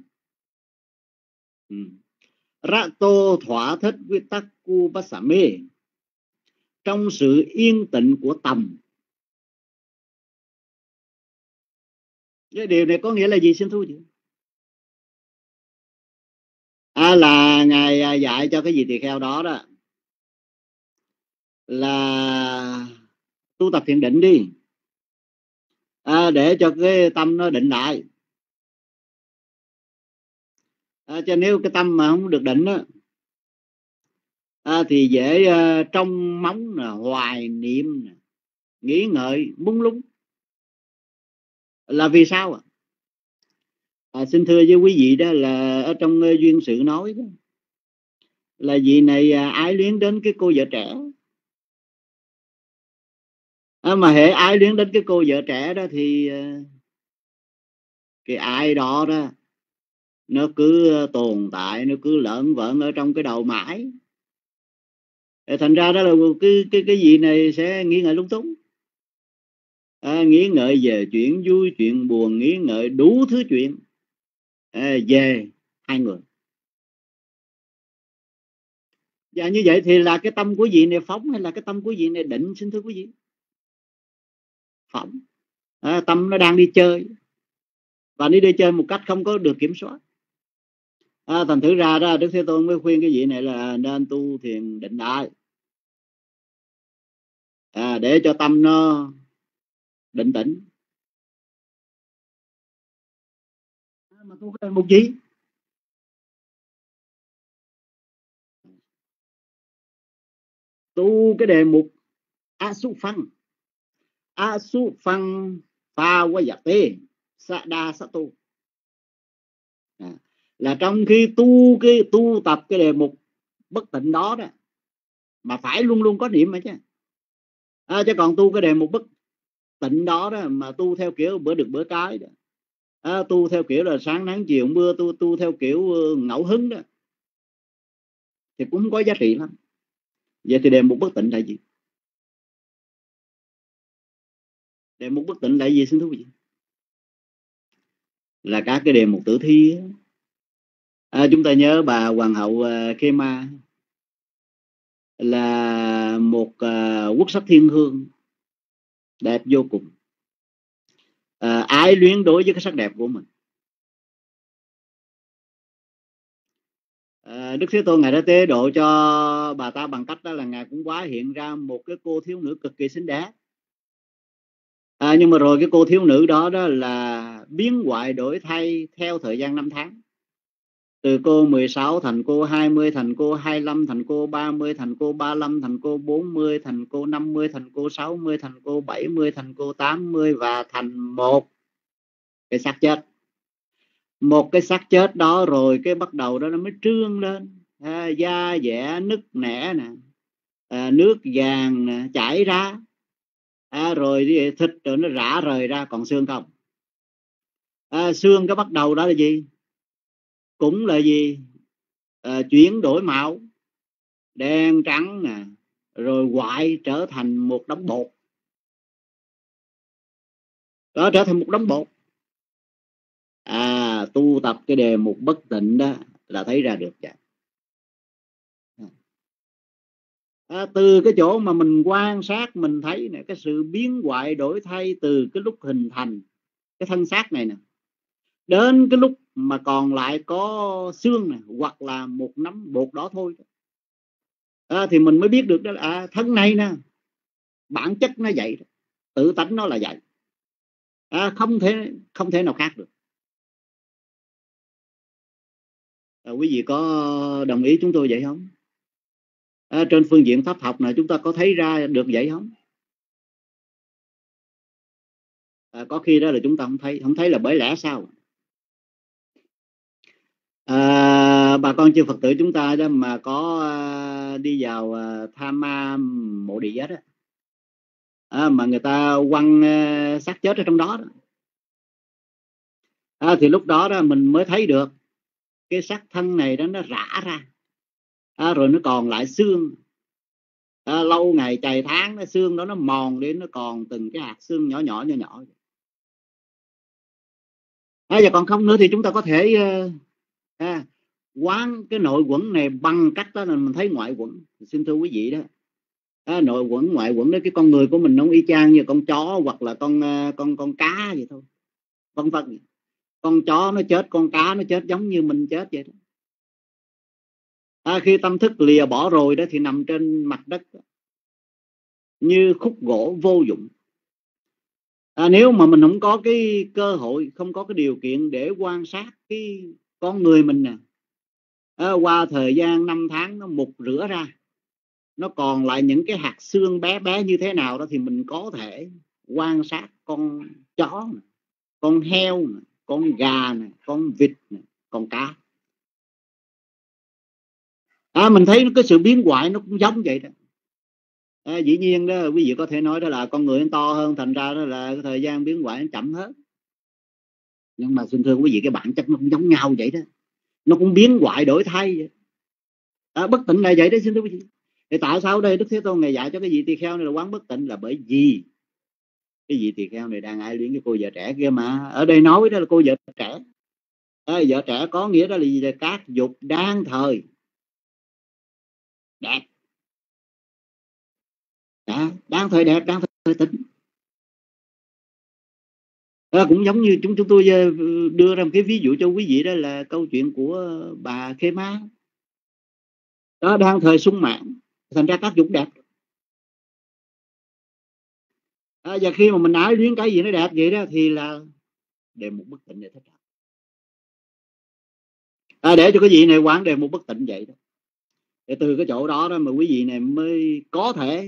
rato thỏa thích vitakku basame, trong sự yên tĩnh của tầm. Cái điều này có nghĩa là gì xin thú chị? Là Ngài dạy cho cái vị tỳ kheo đó đó là tu tập thiền định đi, để cho cái tâm nó định lại. Cho nếu cái tâm mà không được định đó, thì dễ trong móng hoài niệm, nghĩ ngợi mông lung. Là vì sao ạ? Xin thưa với quý vị đó là ở trong duyên sự nói đó, là vị này ái luyến đến cái cô vợ trẻ. Mà hệ ái luyến đến cái cô vợ trẻ đó thì cái ai đó đó nó cứ tồn tại, nó cứ lởn vởn ở trong cái đầu mãi. Thành ra đó là cái gì này sẽ nghĩ ngợi lung tung, nghĩ ngợi về chuyện vui, chuyện buồn, nghĩ ngợi đủ thứ chuyện về hai người. Và như vậy thì là cái tâm của vị này phóng hay là cái tâm của vị này định, xin thưa quý vị? Phóng. Tâm nó đang đi chơi, và đi chơi một cách không có được kiểm soát. Thành thử ra đó Đức Thế Tôn mới khuyên cái vị này là nên tu thiền định đại, để cho tâm nó định tĩnh. Mà tu cái đề mục gì? Tu cái đề mục Asu Phăng Pha Quá Dạ Tê Sa Đa Sa Tu. Là trong khi tu tập cái đề mục bất tịnh đó đó, mà phải luôn luôn có niệm mà chứ. Chứ còn tu cái đề mục bất tịnh đó đó mà tu theo kiểu bữa được bữa cái đó, tu theo kiểu là sáng nắng chiều mưa, tu theo kiểu ngẫu hứng đó, thì cũng không có giá trị lắm. Vậy thì đề mục bất tịnh là gì? Đề mục bất tịnh là gì, xin thú vị? Là các cái đề mục tử thi. Chúng ta nhớ bà hoàng hậu Khema là một quốc sắc thiên hương đẹp vô cùng, ái luyến đối với cái sắc đẹp của mình. Đức Thế Tôn ngài đã tế độ cho bà ta bằng cách đó là ngài cũng hóa hiện ra một cái cô thiếu nữ cực kỳ xinh đẹp. Nhưng mà rồi cái cô thiếu nữ đó đó là biến hoại đổi thay theo thời gian 5 tháng. Từ cô 16 thành cô 20, thành cô 25, thành cô 30, thành cô 35, thành cô 40, thành cô 50, thành cô 60, thành cô 70, thành cô 80 và thành một cái xác chết. Một cái xác chết đó rồi cái bắt đầu đó nó mới trương lên, da dẻ nứt nẻ nè, nước vàng nè, chảy ra, rồi thịt rồi nó rã rời ra, còn xương không. Xương cái bắt đầu đó là gì? Cũng là gì? Chuyển đổi màu, đen trắng nè, rồi hoại trở thành một đống bột. Đó, trở thành một đống bột. Tu tập cái đề mục bất tịnh đó là thấy ra được vậy. Từ cái chỗ mà mình quan sát mình thấy nè, cái sự biến hoại đổi thay từ cái lúc hình thành cái thân xác này nè, đến cái lúc mà còn lại có xương nè, hoặc là một nắm bột đó thôi, thì mình mới biết được đó là thân này nè, bản chất nó vậy, tự tánh nó là vậy, không thể nào khác được. Quý vị có đồng ý chúng tôi vậy không? Trên phương diện pháp học này chúng ta có thấy ra được vậy không? Có khi đó là chúng ta không thấy là bởi lẽ sao? Bà con chư Phật tử chúng ta đó mà có đi vào Tham Ma Mộ Địa đó, mà người ta quăng xác chết ở trong đó, thì lúc đó đó mình mới thấy được cái xác thân này đó nó rã ra, rồi nó còn lại xương. Lâu ngày chày tháng cái xương đó nó mòn đến nó còn từng cái hạt xương nhỏ nhỏ. Và còn không nữa thì chúng ta có thể quán cái nội quẩn này bằng cách đó là mình thấy ngoại quẩn. Xin thưa quý vị đó, nội quẩn ngoại quẩn đó, cái con người của mình nó y chang như con chó hoặc là con cá vậy thôi, vân vân. Con chó nó chết, con cá nó chết giống như mình chết vậy đó. Khi tâm thức lìa bỏ rồi đó thì nằm trên mặt đất như khúc gỗ vô dụng. Nếu mà mình không có cái cơ hội, không có cái điều kiện để quan sát cái con người mình nè, qua thời gian 5 tháng nó mục rửa ra, nó còn lại những cái hạt xương bé bé như thế nào đó, thì mình có thể quan sát con chó, con heo, con gà, con vịt, con cá. Mình thấy cái sự biến hoại nó cũng giống vậy đó. Dĩ nhiên đó quý vị có thể nói đó là con người nó to hơn, thành ra đó là cái thời gian biến hoại nó chậm hơn. Nhưng mà xin thưa quý vị, cái bản chất nó cũng giống nhau vậy đó, nó cũng biến hoại đổi thay vậy. Bất tịnh là vậy đó xin thưa quý vị. Thì tại sao đây Đức Thế Tôn ngày dạy cho cái vị tỳ kheo này là quán bất tịnh, là bởi vì cái vị tỳ kheo này đang ái luyến cái cô vợ trẻ kia mà. Ở đây nói đó là cô vợ trẻ. Vợ trẻ có nghĩa đó là gì? Là các dục đang thời đẹp. Đang thời đẹp, đang thời tịnh. Cũng giống như chúng tôi đưa ra một cái ví dụ cho quý vị, đó là câu chuyện của bà Khê Ma. Đó, đang thời sung mãn, thành ra các dục đẹp. Và khi mà mình ái luyến cái gì nó đẹp vậy đó thì là đề mục bất tịnh để thích hợp. Để cho cái vị này quán đề mục bất tịnh vậy đó. Để từ cái chỗ đó đó mà quý vị này mới có thể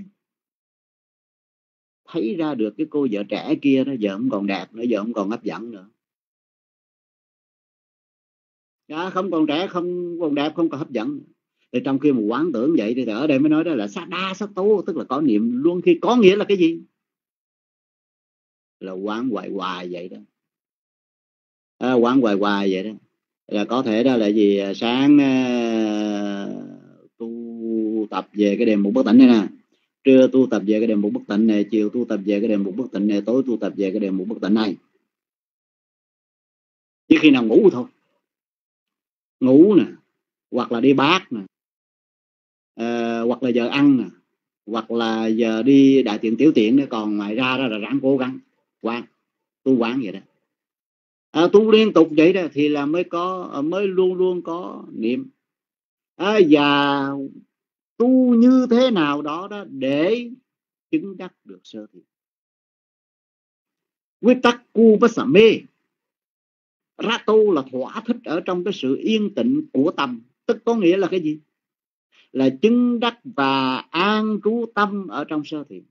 thấy ra được cái cô vợ trẻ kia đó giờ không còn đẹp nữa, giờ không còn hấp dẫn nữa. Không còn trẻ, không còn đẹp, không còn hấp dẫn. Thì trong khi một quán tưởng vậy thì ở đây mới nói đó là sát đa sát tố, tức là có niệm luôn. Khi có nghĩa là cái gì? Là quán hoài hoài vậy đó. Quán hoài hoài vậy đó. Là có thể đó là gì? Sáng tu tập về cái đề mục bất tịnh này nè, trưa tu tập về cái đề mục bất tịnh này, chiều tu tập về cái đề mục bất tịnh này, tối tu tập về cái đề mục bất tịnh này. Chỉ khi nào ngủ thôi. Ngủ nè, hoặc là đi bát nè, hoặc là giờ ăn nè, hoặc là giờ đi đại tiện tiểu tiện nữa. Còn ngoài ra đó là ráng cố gắng quán, tu quán vậy đó. Tu liên tục vậy đó thì là mới luôn luôn có niệm. Và tu như thế nào đó để chứng đắc được sơ thiền. Quy tắc cu bất xả mê. Ra tu là thỏa thích ở trong cái sự yên tĩnh của tâm. Tức có nghĩa là cái gì? Là chứng đắc và an trú tâm ở trong sơ thiền.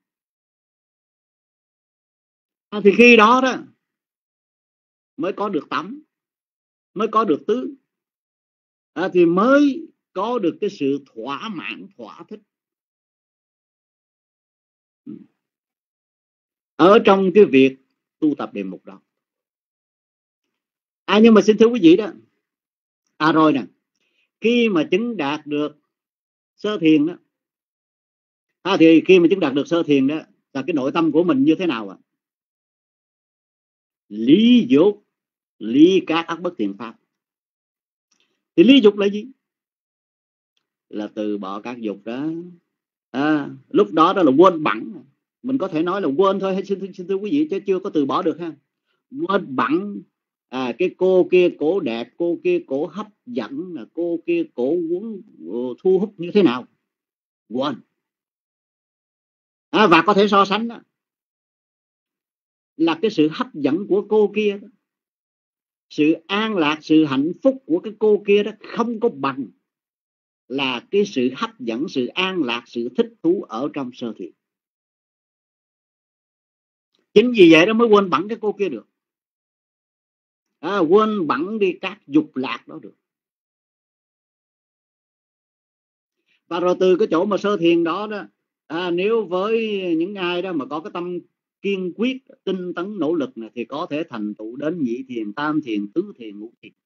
Thì khi đó đó mới có được tắm, mới có được tứ, thì mới có được cái sự thỏa mãn, thỏa thích ở trong cái việc tu tập đề mục đó. Nhưng mà xin thưa quý vị đó, rồi nè, khi mà chứng đạt được sơ thiền đó, thì khi mà chứng đạt được sơ thiền đó là cái nội tâm của mình như thế nào? Lý dục, ly các ác bất thiện pháp. Thì lý dục là gì? Là từ bỏ các dục đó. Lúc đó đó là quên bẵng. Mình có thể nói là quên thôi, xin thưa quý vị, chứ chưa có từ bỏ được ha. Quên bẵng cái cô kia cổ đẹp, cô kia cổ hấp dẫn, là cô kia cổ cuốn thu hút như thế nào, quên. Và có thể so sánh đó, là cái sự hấp dẫn của cô kia đó, sự an lạc, sự hạnh phúc của cái cô kia đó không có bằng là cái sự hấp dẫn, sự an lạc, sự thích thú ở trong sơ thiền. Chính vì vậy đó mới quên bẵng cái cô kia được, quên bẵng đi các dục lạc đó được. Và rồi từ cái chỗ mà sơ thiền đó đó, nếu với những ai đó mà có cái tâm kiên quyết, tinh tấn, nỗ lực này, thì có thể thành tựu đến nhị thiền, tam thiền, tứ thiền, ngũ thiền.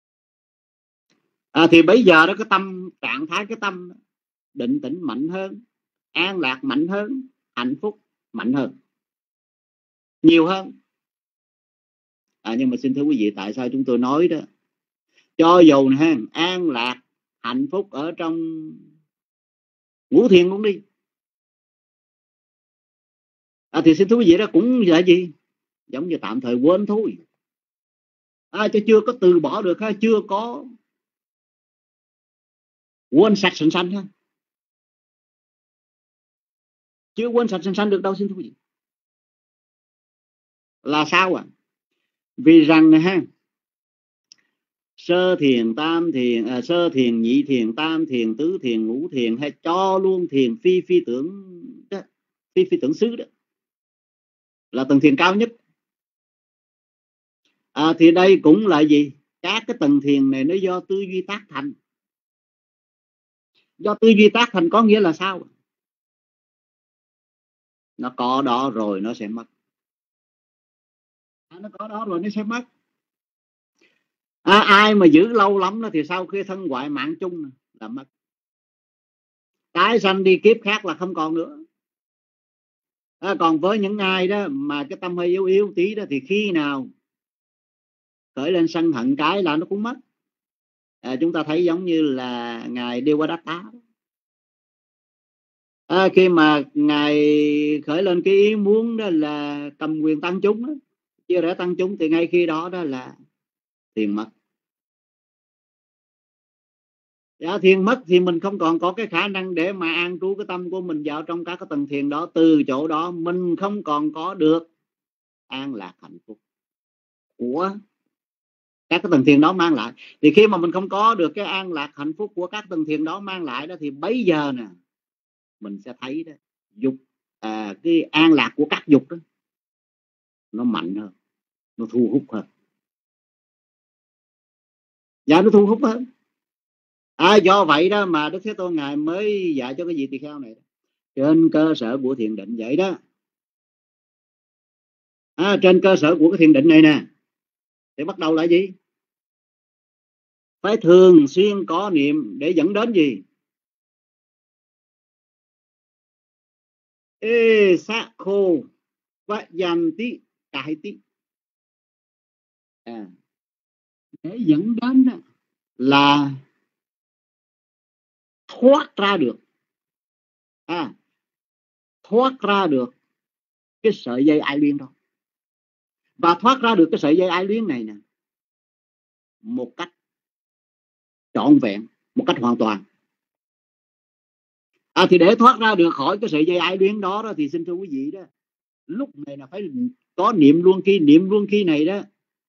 Thì bây giờ đó cái tâm, trạng thái cái tâm định tĩnh mạnh hơn, an lạc mạnh hơn, hạnh phúc mạnh hơn, nhiều hơn. Nhưng mà xin thưa quý vị, tại sao chúng tôi nói đó, cho dù nè, an lạc, hạnh phúc ở trong ngũ thiền cũng đi, thì xin thưa quý vị, đó cũng là gì? Giống như tạm thời quên thôi. Chứ chưa có từ bỏ được, chưa có quên sạch sành xanh ha. Chưa quên sạch sành xanh được đâu xin thưa quý vị. Là sao Vì rằng ha, sơ thiền, tam thiền, sơ thiền, nhị thiền, tam thiền, tứ thiền, ngũ thiền, hay cho luôn thiền phi tưởng đó, phi tưởng xứ đó là tầng thiền cao nhất. Thì đây cũng là gì? Các cái tầng thiền này nó do tư duy tác thành. Do tư duy tác thành có nghĩa là sao? Nó có đó rồi nó sẽ mất. Nó có đó rồi nó sẽ mất. Ai mà giữ lâu lắm đó thì sau khi thân ngoại mạng chung là mất. Tái sanh đi kiếp khác là không còn nữa. Còn với những ai đó mà cái tâm hơi yếu yếu tí đó thì khi nào khởi lên sân hận cái là nó cũng mất. Chúng ta thấy giống như là ngài Devadatta khi mà ngài khởi lên cái ý muốn đó là cầm quyền tăng chúng đó, chia rẽ tăng chúng, thì ngay khi đó đó là thiền mất. Thiền mất thì mình không còn có cái khả năng để mà an trú cái tâm của mình vào trong các cái tầng thiền đó. Từ chỗ đó mình không còn có được an lạc hạnh phúc của các cái tầng thiền đó mang lại. Thì khi mà mình không có được cái an lạc hạnh phúc của các tầng thiền đó mang lại đó, thì bấy giờ nè mình sẽ thấy đó, dục cái an lạc của các dục đó nó mạnh hơn, nó thu hút hơn. Nó thu hút hơn. Do vậy đó mà Đức Thế Tôn ngài mới dạy cho cái vị tỳ kheo này, trên cơ sở của thiền định vậy đó. Trên cơ sở của cái thiền định này nè thì bắt đầu là gì? Phải thường xuyên có niệm để dẫn đến gì? Ê sa khô và dàn tí cải tí. Để dẫn đến là thoát ra được, thoát ra được cái sợi dây ai luyến đó. Và thoát ra được cái sợi dây ai luyến này nè một cách trọn vẹn, một cách hoàn toàn. Thì để thoát ra được khỏi cái sợi dây ai luyến đó thì xin thưa quý vị đó, lúc này là phải có niệm luân khi. Niệm luân khi này đó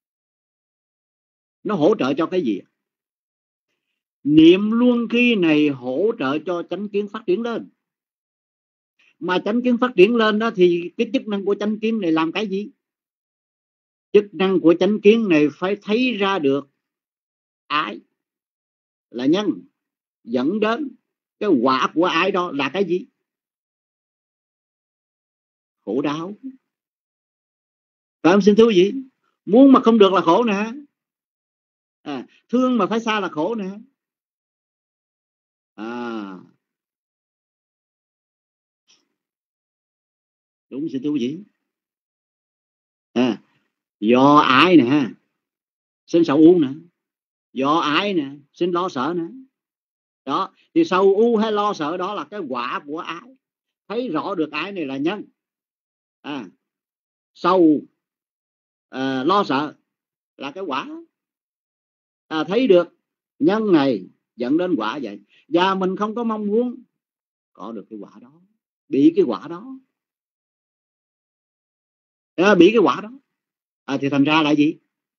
nó hỗ trợ cho cái gì? Niệm luân khi này hỗ trợ cho chánh kiến phát triển lên. Mà chánh kiến phát triển lên đó thì cái chức năng của chánh kiến này làm cái gì? Chức năng của chánh kiến này phải thấy ra được ái là nhân, dẫn đến cái quả của ái đó là cái gì? Khổ đau. Phải không xin thưa quý vị? Muốn mà không được là khổ nè. Thương mà phải xa là khổ nè. Đúng xin thưa quý vị. Do ái nè sinh sầu u nè, do ái nè sinh lo sợ nè. Đó thì sầu u hay lo sợ đó là cái quả của ái. Thấy rõ được ái này là nhân. Sầu lo sợ là cái quả. Thấy được nhân này dẫn đến quả vậy. Và mình không có mong muốn có được cái quả đó, bị cái quả đó, bị cái quả đó. Thì thành ra là gì?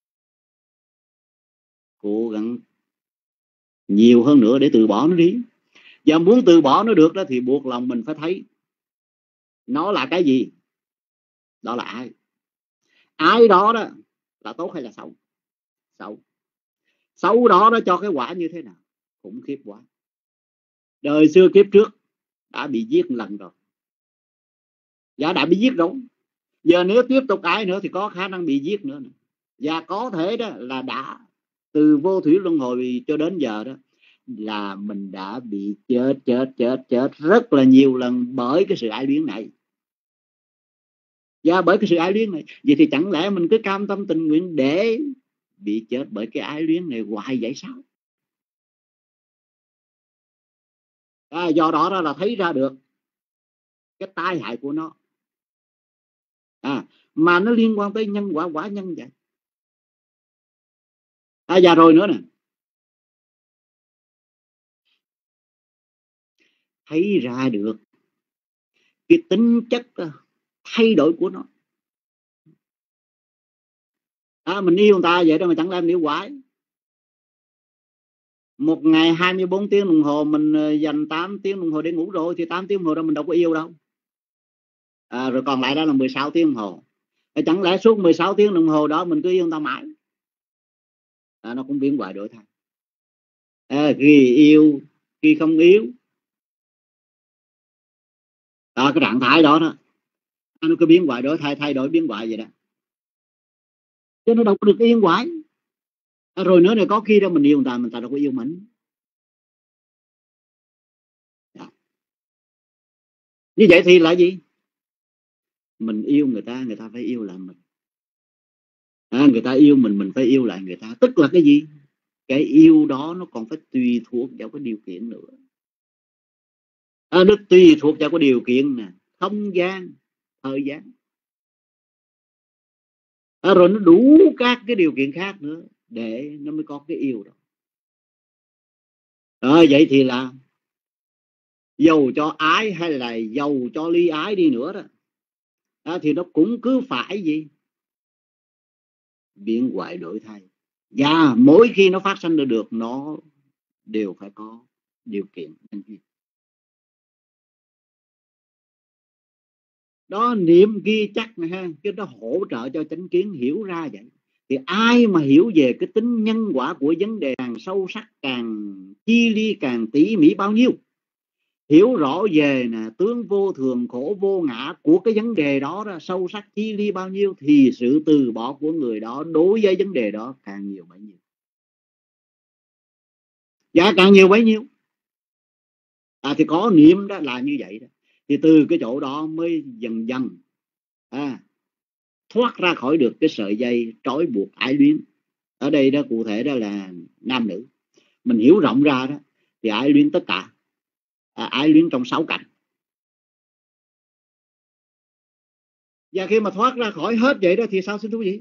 Cố gắng nhiều hơn nữa để từ bỏ nó đi. Và muốn từ bỏ nó được đó thì buộc lòng mình phải thấy nó là cái gì. Đó là ai. Ai đó đó là tốt hay là xấu? Xấu. Xấu đó nó cho cái quả như thế nào? Khủng khiếp quá. Đời xưa kiếp trước đã bị giết lần rồi. Đã bị giết rồi. Giờ nếu tiếp tục ái nữa thì có khả năng bị giết nữa. Và có thể đó là đã từ vô thủy luân hồi cho đến giờ đó là mình đã bị chết rất là nhiều lần bởi cái sự ái luyến này. Và bởi cái sự ái luyến này, vậy thì chẳng lẽ mình cứ cam tâm tình nguyện để bị chết bởi cái ái luyến này hoài vậy sao? Do đó là thấy ra được cái tai hại của nó. Mà nó liên quan tới nhân quả, quả nhân vậy. Và rồi nữa nè, thấy ra được cái tính chất thay đổi của nó. Mình yêu người ta vậy đó mà chẳng lẽ mình yêu hoài. Một ngày 24 tiếng đồng hồ mình dành 8 tiếng đồng hồ để ngủ rồi, thì 8 tiếng đồng hồ đó mình đâu có yêu đâu. Rồi còn lại đó là 16 tiếng đồng hồ. Chẳng lẽ suốt 16 tiếng đồng hồ đó mình cứ yêu người ta mãi? Nó cũng biến hoại đổi thay. Khi yêu, khi không yêu. Cái trạng thái đó đó, nó cứ biến hoại đổi thay, thay đổi biến hoại vậy đó, chứ nó đâu có được yên hoài. Rồi nữa này, có khi đâu mình yêu người ta đâu có yêu mình. Như vậy thì là gì? Mình yêu người ta phải yêu lại mình. Người ta yêu mình phải yêu lại người ta. Tức là cái gì? Cái yêu đó nó còn phải tùy thuộc vào cái điều kiện nữa. Nó tùy thuộc vào cái điều kiện nè, không gian, thời gian. Rồi nó đủ các cái điều kiện khác nữa để nó mới có cái yêu đó. Vậy thì là dầu cho ái hay là dầu cho ly ái đi nữa đó, thì nó cũng cứ phải gì? Biến hoại đổi thay. Và mỗi khi nó phát sinh được nó đều phải có điều kiện. Đó, niệm ghi chắc này ha, cái đó hỗ trợ cho chánh kiến hiểu ra vậy. Thì ai mà hiểu về cái tính nhân quả của vấn đề càng sâu sắc, càng chi ly, càng tỉ mỉ bao nhiêu, hiểu rõ về tướng vô thường, khổ vô ngã của cái vấn đề đó, sâu sắc chi ly bao nhiêu, thì sự từ bỏ của người đó đối với vấn đề đó càng nhiều bấy nhiêu. Dạ, càng nhiều bấy nhiêu. Thì có niệm đó là như vậy đó. Thì từ cái chỗ đó mới dần dần thoát ra khỏi được cái sợi dây trói buộc ái luyến. Ở đây đó cụ thể đó là nam nữ. Mình hiểu rộng ra đó thì ái luyến tất cả, ái luyến trong 6 cảnh. Và khi mà thoát ra khỏi hết vậy đó thì sao xin thú vị?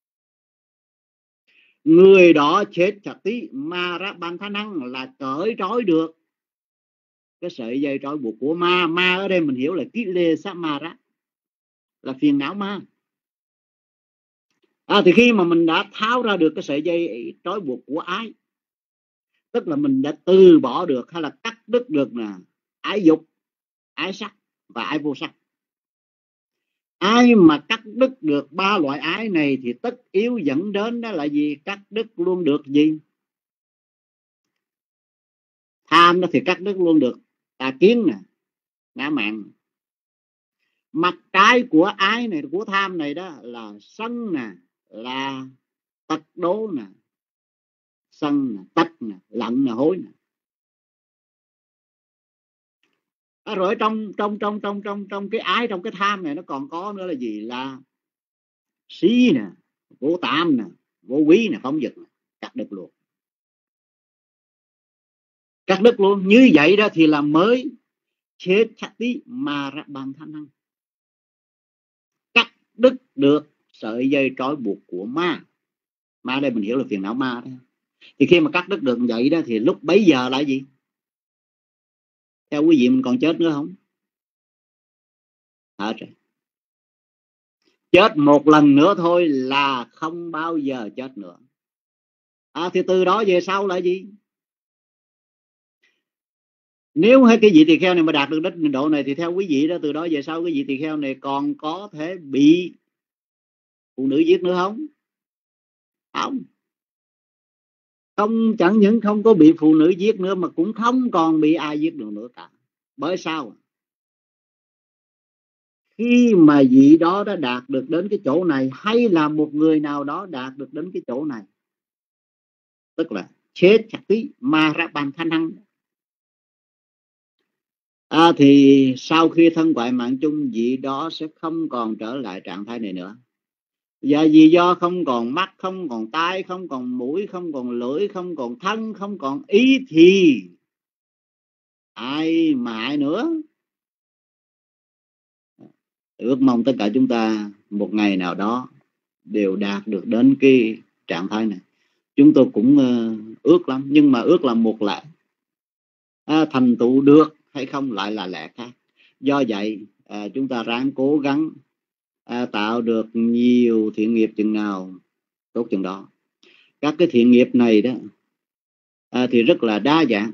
Người đó chết chặt tí ma ra ban thá năng là cởi trói được cái sợi dây trói buộc của ma. Ma ở đây mình hiểu là ký lê sát ma ra, là phiền não ma. Thì khi mà mình đã tháo ra được cái sợi dây trói buộc của ái, tức là mình đã từ bỏ được hay là cắt đứt được ái dục, ái sắc và ái vô sắc. Ai mà cắt đứt được 3 loại ái này thì tất yếu dẫn đến đó là gì? Cắt đứt luôn được gì? Tham đó thì cắt đứt luôn được tà kiến ngã mạn. Mặt trái của ái này, của tham này đó là sân là tật đố sân tật lận hối rồi trong cái ái, trong cái tham này nó còn có nữa là gì? Là si vô tạm vô quý phóng dật cắt đứt luôn. Cắt đứt luôn. Như vậy đó thì là mới chết chặt tí mà ra bằng thanh năng, cắt đứt được sợi dây trói buộc của ma. Ma đây mình hiểu là phiền não ma đó. Thì khi mà cắt đứt được vậy đó thì lúc bấy giờ là gì? Theo quý vị mình còn chết nữa không? Rồi. Chết một lần nữa thôi là không bao giờ chết nữa. Thì từ đó về sau là gì? Nếu hay cái vị tỳ kheo này mà đạt được đến độ này thì theo quý vị đó, từ đó về sau cái vị tỳ kheo này còn có thể bị phụ nữ giết nữa không? Không, chẳng những không có bị phụ nữ giết nữa mà cũng không còn bị ai giết được nữa cả. Bởi sao? Khi mà vị đó đã đạt được đến cái chỗ này, hay là một người nào đó đạt được đến cái chỗ này, tức là chết chặt tí ma ra bàn thanh năng, thì sau khi thân ngoại mạng chung, vị đó sẽ không còn trở lại trạng thái này nữa. Và vì do không còn mắt, không còn tai, không còn mũi, không còn lưỡi, không còn thân, không còn ý thì ai mà ai nữa. Ước mong tất cả chúng ta một ngày nào đó đều đạt được đến cái trạng thái này. Chúng tôi cũng ước lắm, nhưng mà ước là một lẽ, thành tựu được hay không lại là lẽ khác. Do vậy chúng ta ráng cố gắng tạo được nhiều thiện nghiệp chừng nào tốt chừng đó. Các cái thiện nghiệp này đó thì rất là đa dạng.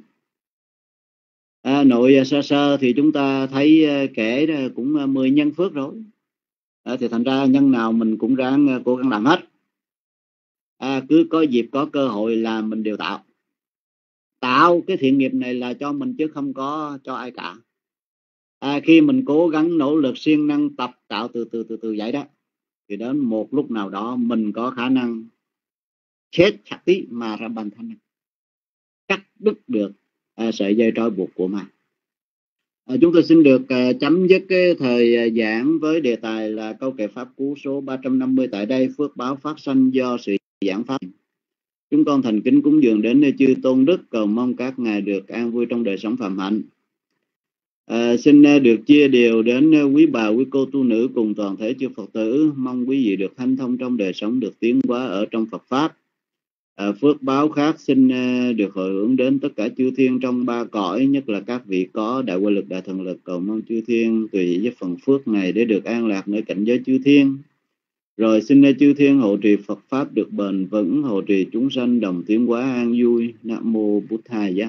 Nội sơ sơ thì chúng ta thấy kể cũng 10 nhân phước rồi. Thì thành ra nhân nào mình cũng ráng cố gắng làm hết. Cứ có dịp có cơ hội là mình đều tạo cái thiện nghiệp này là cho mình chứ không có cho ai cả. Khi mình cố gắng nỗ lực siêng năng tập tạo từ vậy đó, thì đến một lúc nào đó mình có khả năng chết chặt tí mà ra bản thân cắt đứt được sợi dây trói buộc của ma. Chúng tôi xin được chấm dứt cái thời giảng với đề tài là câu kệ pháp cú số 350 tại đây. Phước báo phát sanh do sự giảng pháp. Chúng con thành kính cúng dường đến nơi chư tôn đức, cầu mong các ngài được an vui trong đời sống phạm hạnh. Xin được chia đều đến quý bà, quý cô tu nữ cùng toàn thể chư Phật tử. Mong quý vị được hanh thông trong đời sống, được tiến hóa ở trong Phật Pháp. Phước báo khác xin được hồi hướng đến tất cả chư thiên trong ba cõi, nhất là các vị có đại huệ lực, đại thần lực. Cầu mong chư thiên tùy với phần phước này để được an lạc nơi cảnh giới chư thiên. Rồi xin chư thiên hộ trì Phật Pháp được bền vững, hộ trì chúng sanh đồng tiến hóa an vui. Nam mô Bụt Thầy.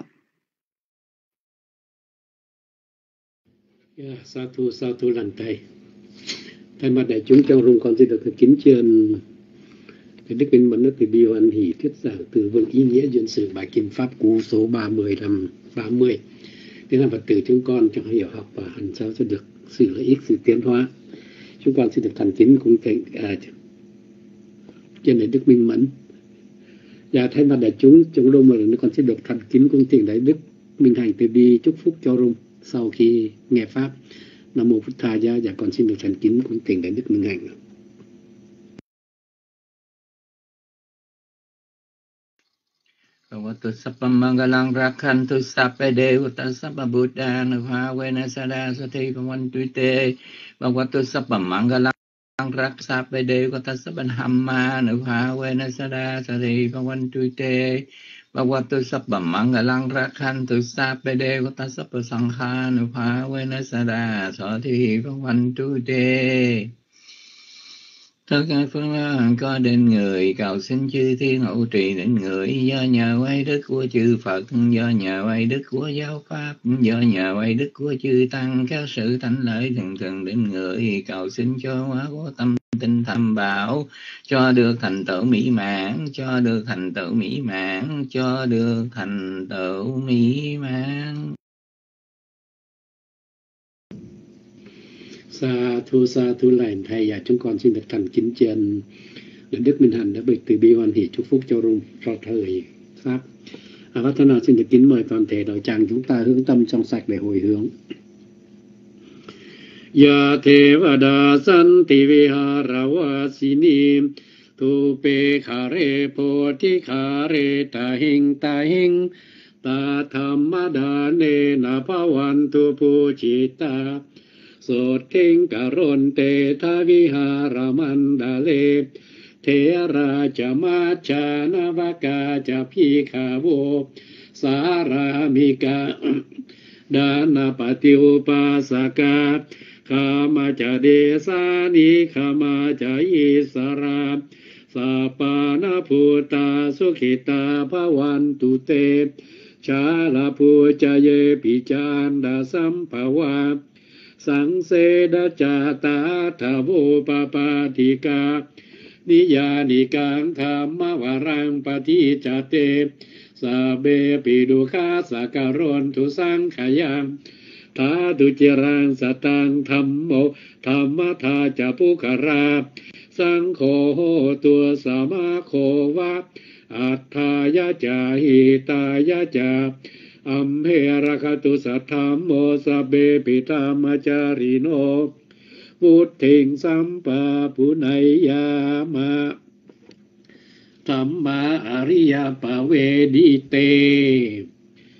Sa thu lành thầy. Thay mặt đại chúng trong rung con xin được kính tri Đức Minh Mẫn từ bi hoan hỷ thuyết giảng từ vựng ý nghĩa duyên sự bài kinh pháp cú số 30. Thế là Phật tử chúng con trong hiểu học và hành sao sẽ được sự lợi ích, sự tiến hóa. Chúng con xin được thành kính cung thỉnh trên đại Đức Minh Mẫn. Và thay mặt đại chúng trong rung một lần con sẽ được thành kính cung thỉnh đại Đức Minh Hành từ bi chúc phúc cho rung sau khi nghe pháp. Nam mô Phật Thầy. Và con xin được thành kính cung thỉnh đại Đức Minh Hành. Bhagavato Sappam Mangalang Rakhantu Sappe Devata Sappa Buddha Nupavena Sada Sati Bhavantuite. Bhagavato Sappam Mangalang Rak Sappe Devata Sappa Hamma Nupavena Sada Sati Bhavantuite. Bhagavato Sappam Mangalang Rakhantu Sappe Devata Sappa Sangha Nupavena Sada Sati Bhavantuite. Tất cả phương pháp có đến người, cầu xin chư thiên hộ trì đến người. Do nhờ quay đức của chư Phật, do nhờ quay đức của giáo pháp, do nhờ quay đức của chư Tăng, các sự thánh lợi thường thường đến người. Cầu xin cho hóa của tâm tinh tham bảo, cho được thành tựu mỹ mãn, cho được thành tựu mỹ mãn, cho được thành tựu mỹ mãn. Sa thu lành thầy. Và chúng con xin được thành kính trên Đức Minh Hành đã bày từ bi hoan hỷ chúc phúc cho rung cho thời pháp. Và thế nào xin được kính mời toàn thể đội tràng chúng ta hướng tâm trong sạch để hồi hướng. Ya Thevada Santi Vihara Vasini Tu Pe Khare Poti Khare Tahing Tahing Ta Thammadane Napavantu Puchita Sốt thinh cả rôn tê tha vi hà ra man đà lê thế ra cha ma cha na va ca cha phi kha vô sa ra mi ca đa na pa tiêu pa sa ca kha ma cha de sa ni kha ma cha y sa ra sa pa na pu ta su khi ta pa wan tu te cha la pu cha ye pi chan da sam pa wa Sang se đa cha ta tha vô pa pa thi ca ni ya ni kang tham ma varang pa thi cha te sa be pi du kha sa ka ron tu sang khayang tha tu chirang satang tham mô tham ma tha cha pu kara sang kho tu sa ma kho va atha ya cha hi ta ya cha Amherakatu sathamo sabbe pitammacharino Vuddhing sampa punayama Thamma ariya pavedite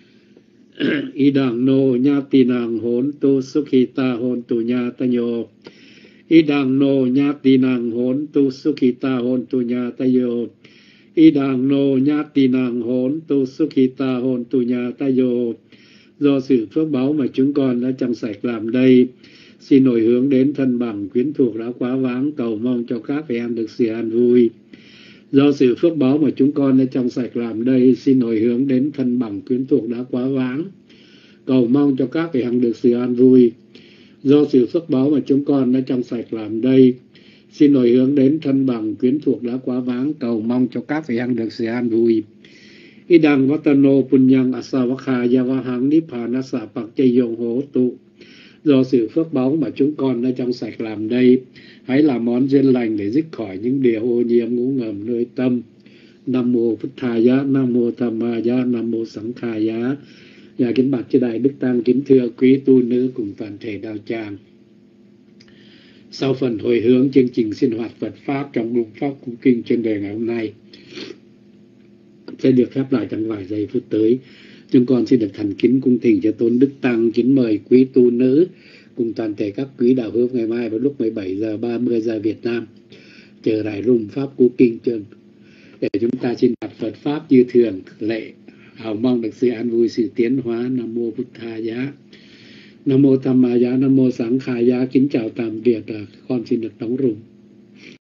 Idang no nyatinang hontu sukhita hontu nyatayo Idang no nyatinang hontu sukhita hontu nyatayo Idang no nyatinang hontu sukhita hontu nyatayo. Do sự phước báu mà chúng con đã trong sạch làm đây, xin hồi hướng đến thân bằng quyến thuộc đã quá vãng, cầu mong cho các vị em được sự an vui. Do sự phước báo mà chúng con đã trong sạch làm đây, xin hồi hướng đến thân bằng quyến thuộc đã quá vãng, cầu mong cho các vị hằng được sự an vui. Do sự phước báo mà chúng con đã trong sạch làm đây, xin hồi hướng đến thân bằng quyến thuộc đã quá vãng, cầu mong cho các vị hằng được sự an vui. Idang vatano punyang asavakha yavahang niphanasa pakchayong hotu. Do sự phước báu mà chúng con đã trong sạch làm đây, hãy làm món duyên lành để dứt khỏi những điều ô nhiễm ngủ ngầm nơi tâm. Nam mô Phật Thaya, Nam mô Tham Maya, Nam mô Sẵn Khaya. Và kính bạch chư đại đức tăng, kính thưa quý tu nữ cùng toàn thể đạo tràng. Sau phần hồi hướng chương trình sinh hoạt Phật pháp trong lúc pháp cung kinh trên đề ngày hôm nay sẽ được khép lại trong vài giây phút tới. Chúng con xin được thành kính cung thỉnh cho tôn đức tăng, kính mời quý tu nữ cùng toàn thể các quý đạo hữu ngày mai vào lúc 17:30 giờ Việt Nam chờ đại rung pháp cú kinh trường để chúng ta xin đặt Phật pháp như thường lệ, hào mong được sự an vui, sự tiến hóa. Nam mô Bụt Thaya, Nam mô Tham Maya, Nam mô Sẵn Khaya. Kính chào tạm biệt, con xin được đóng rung.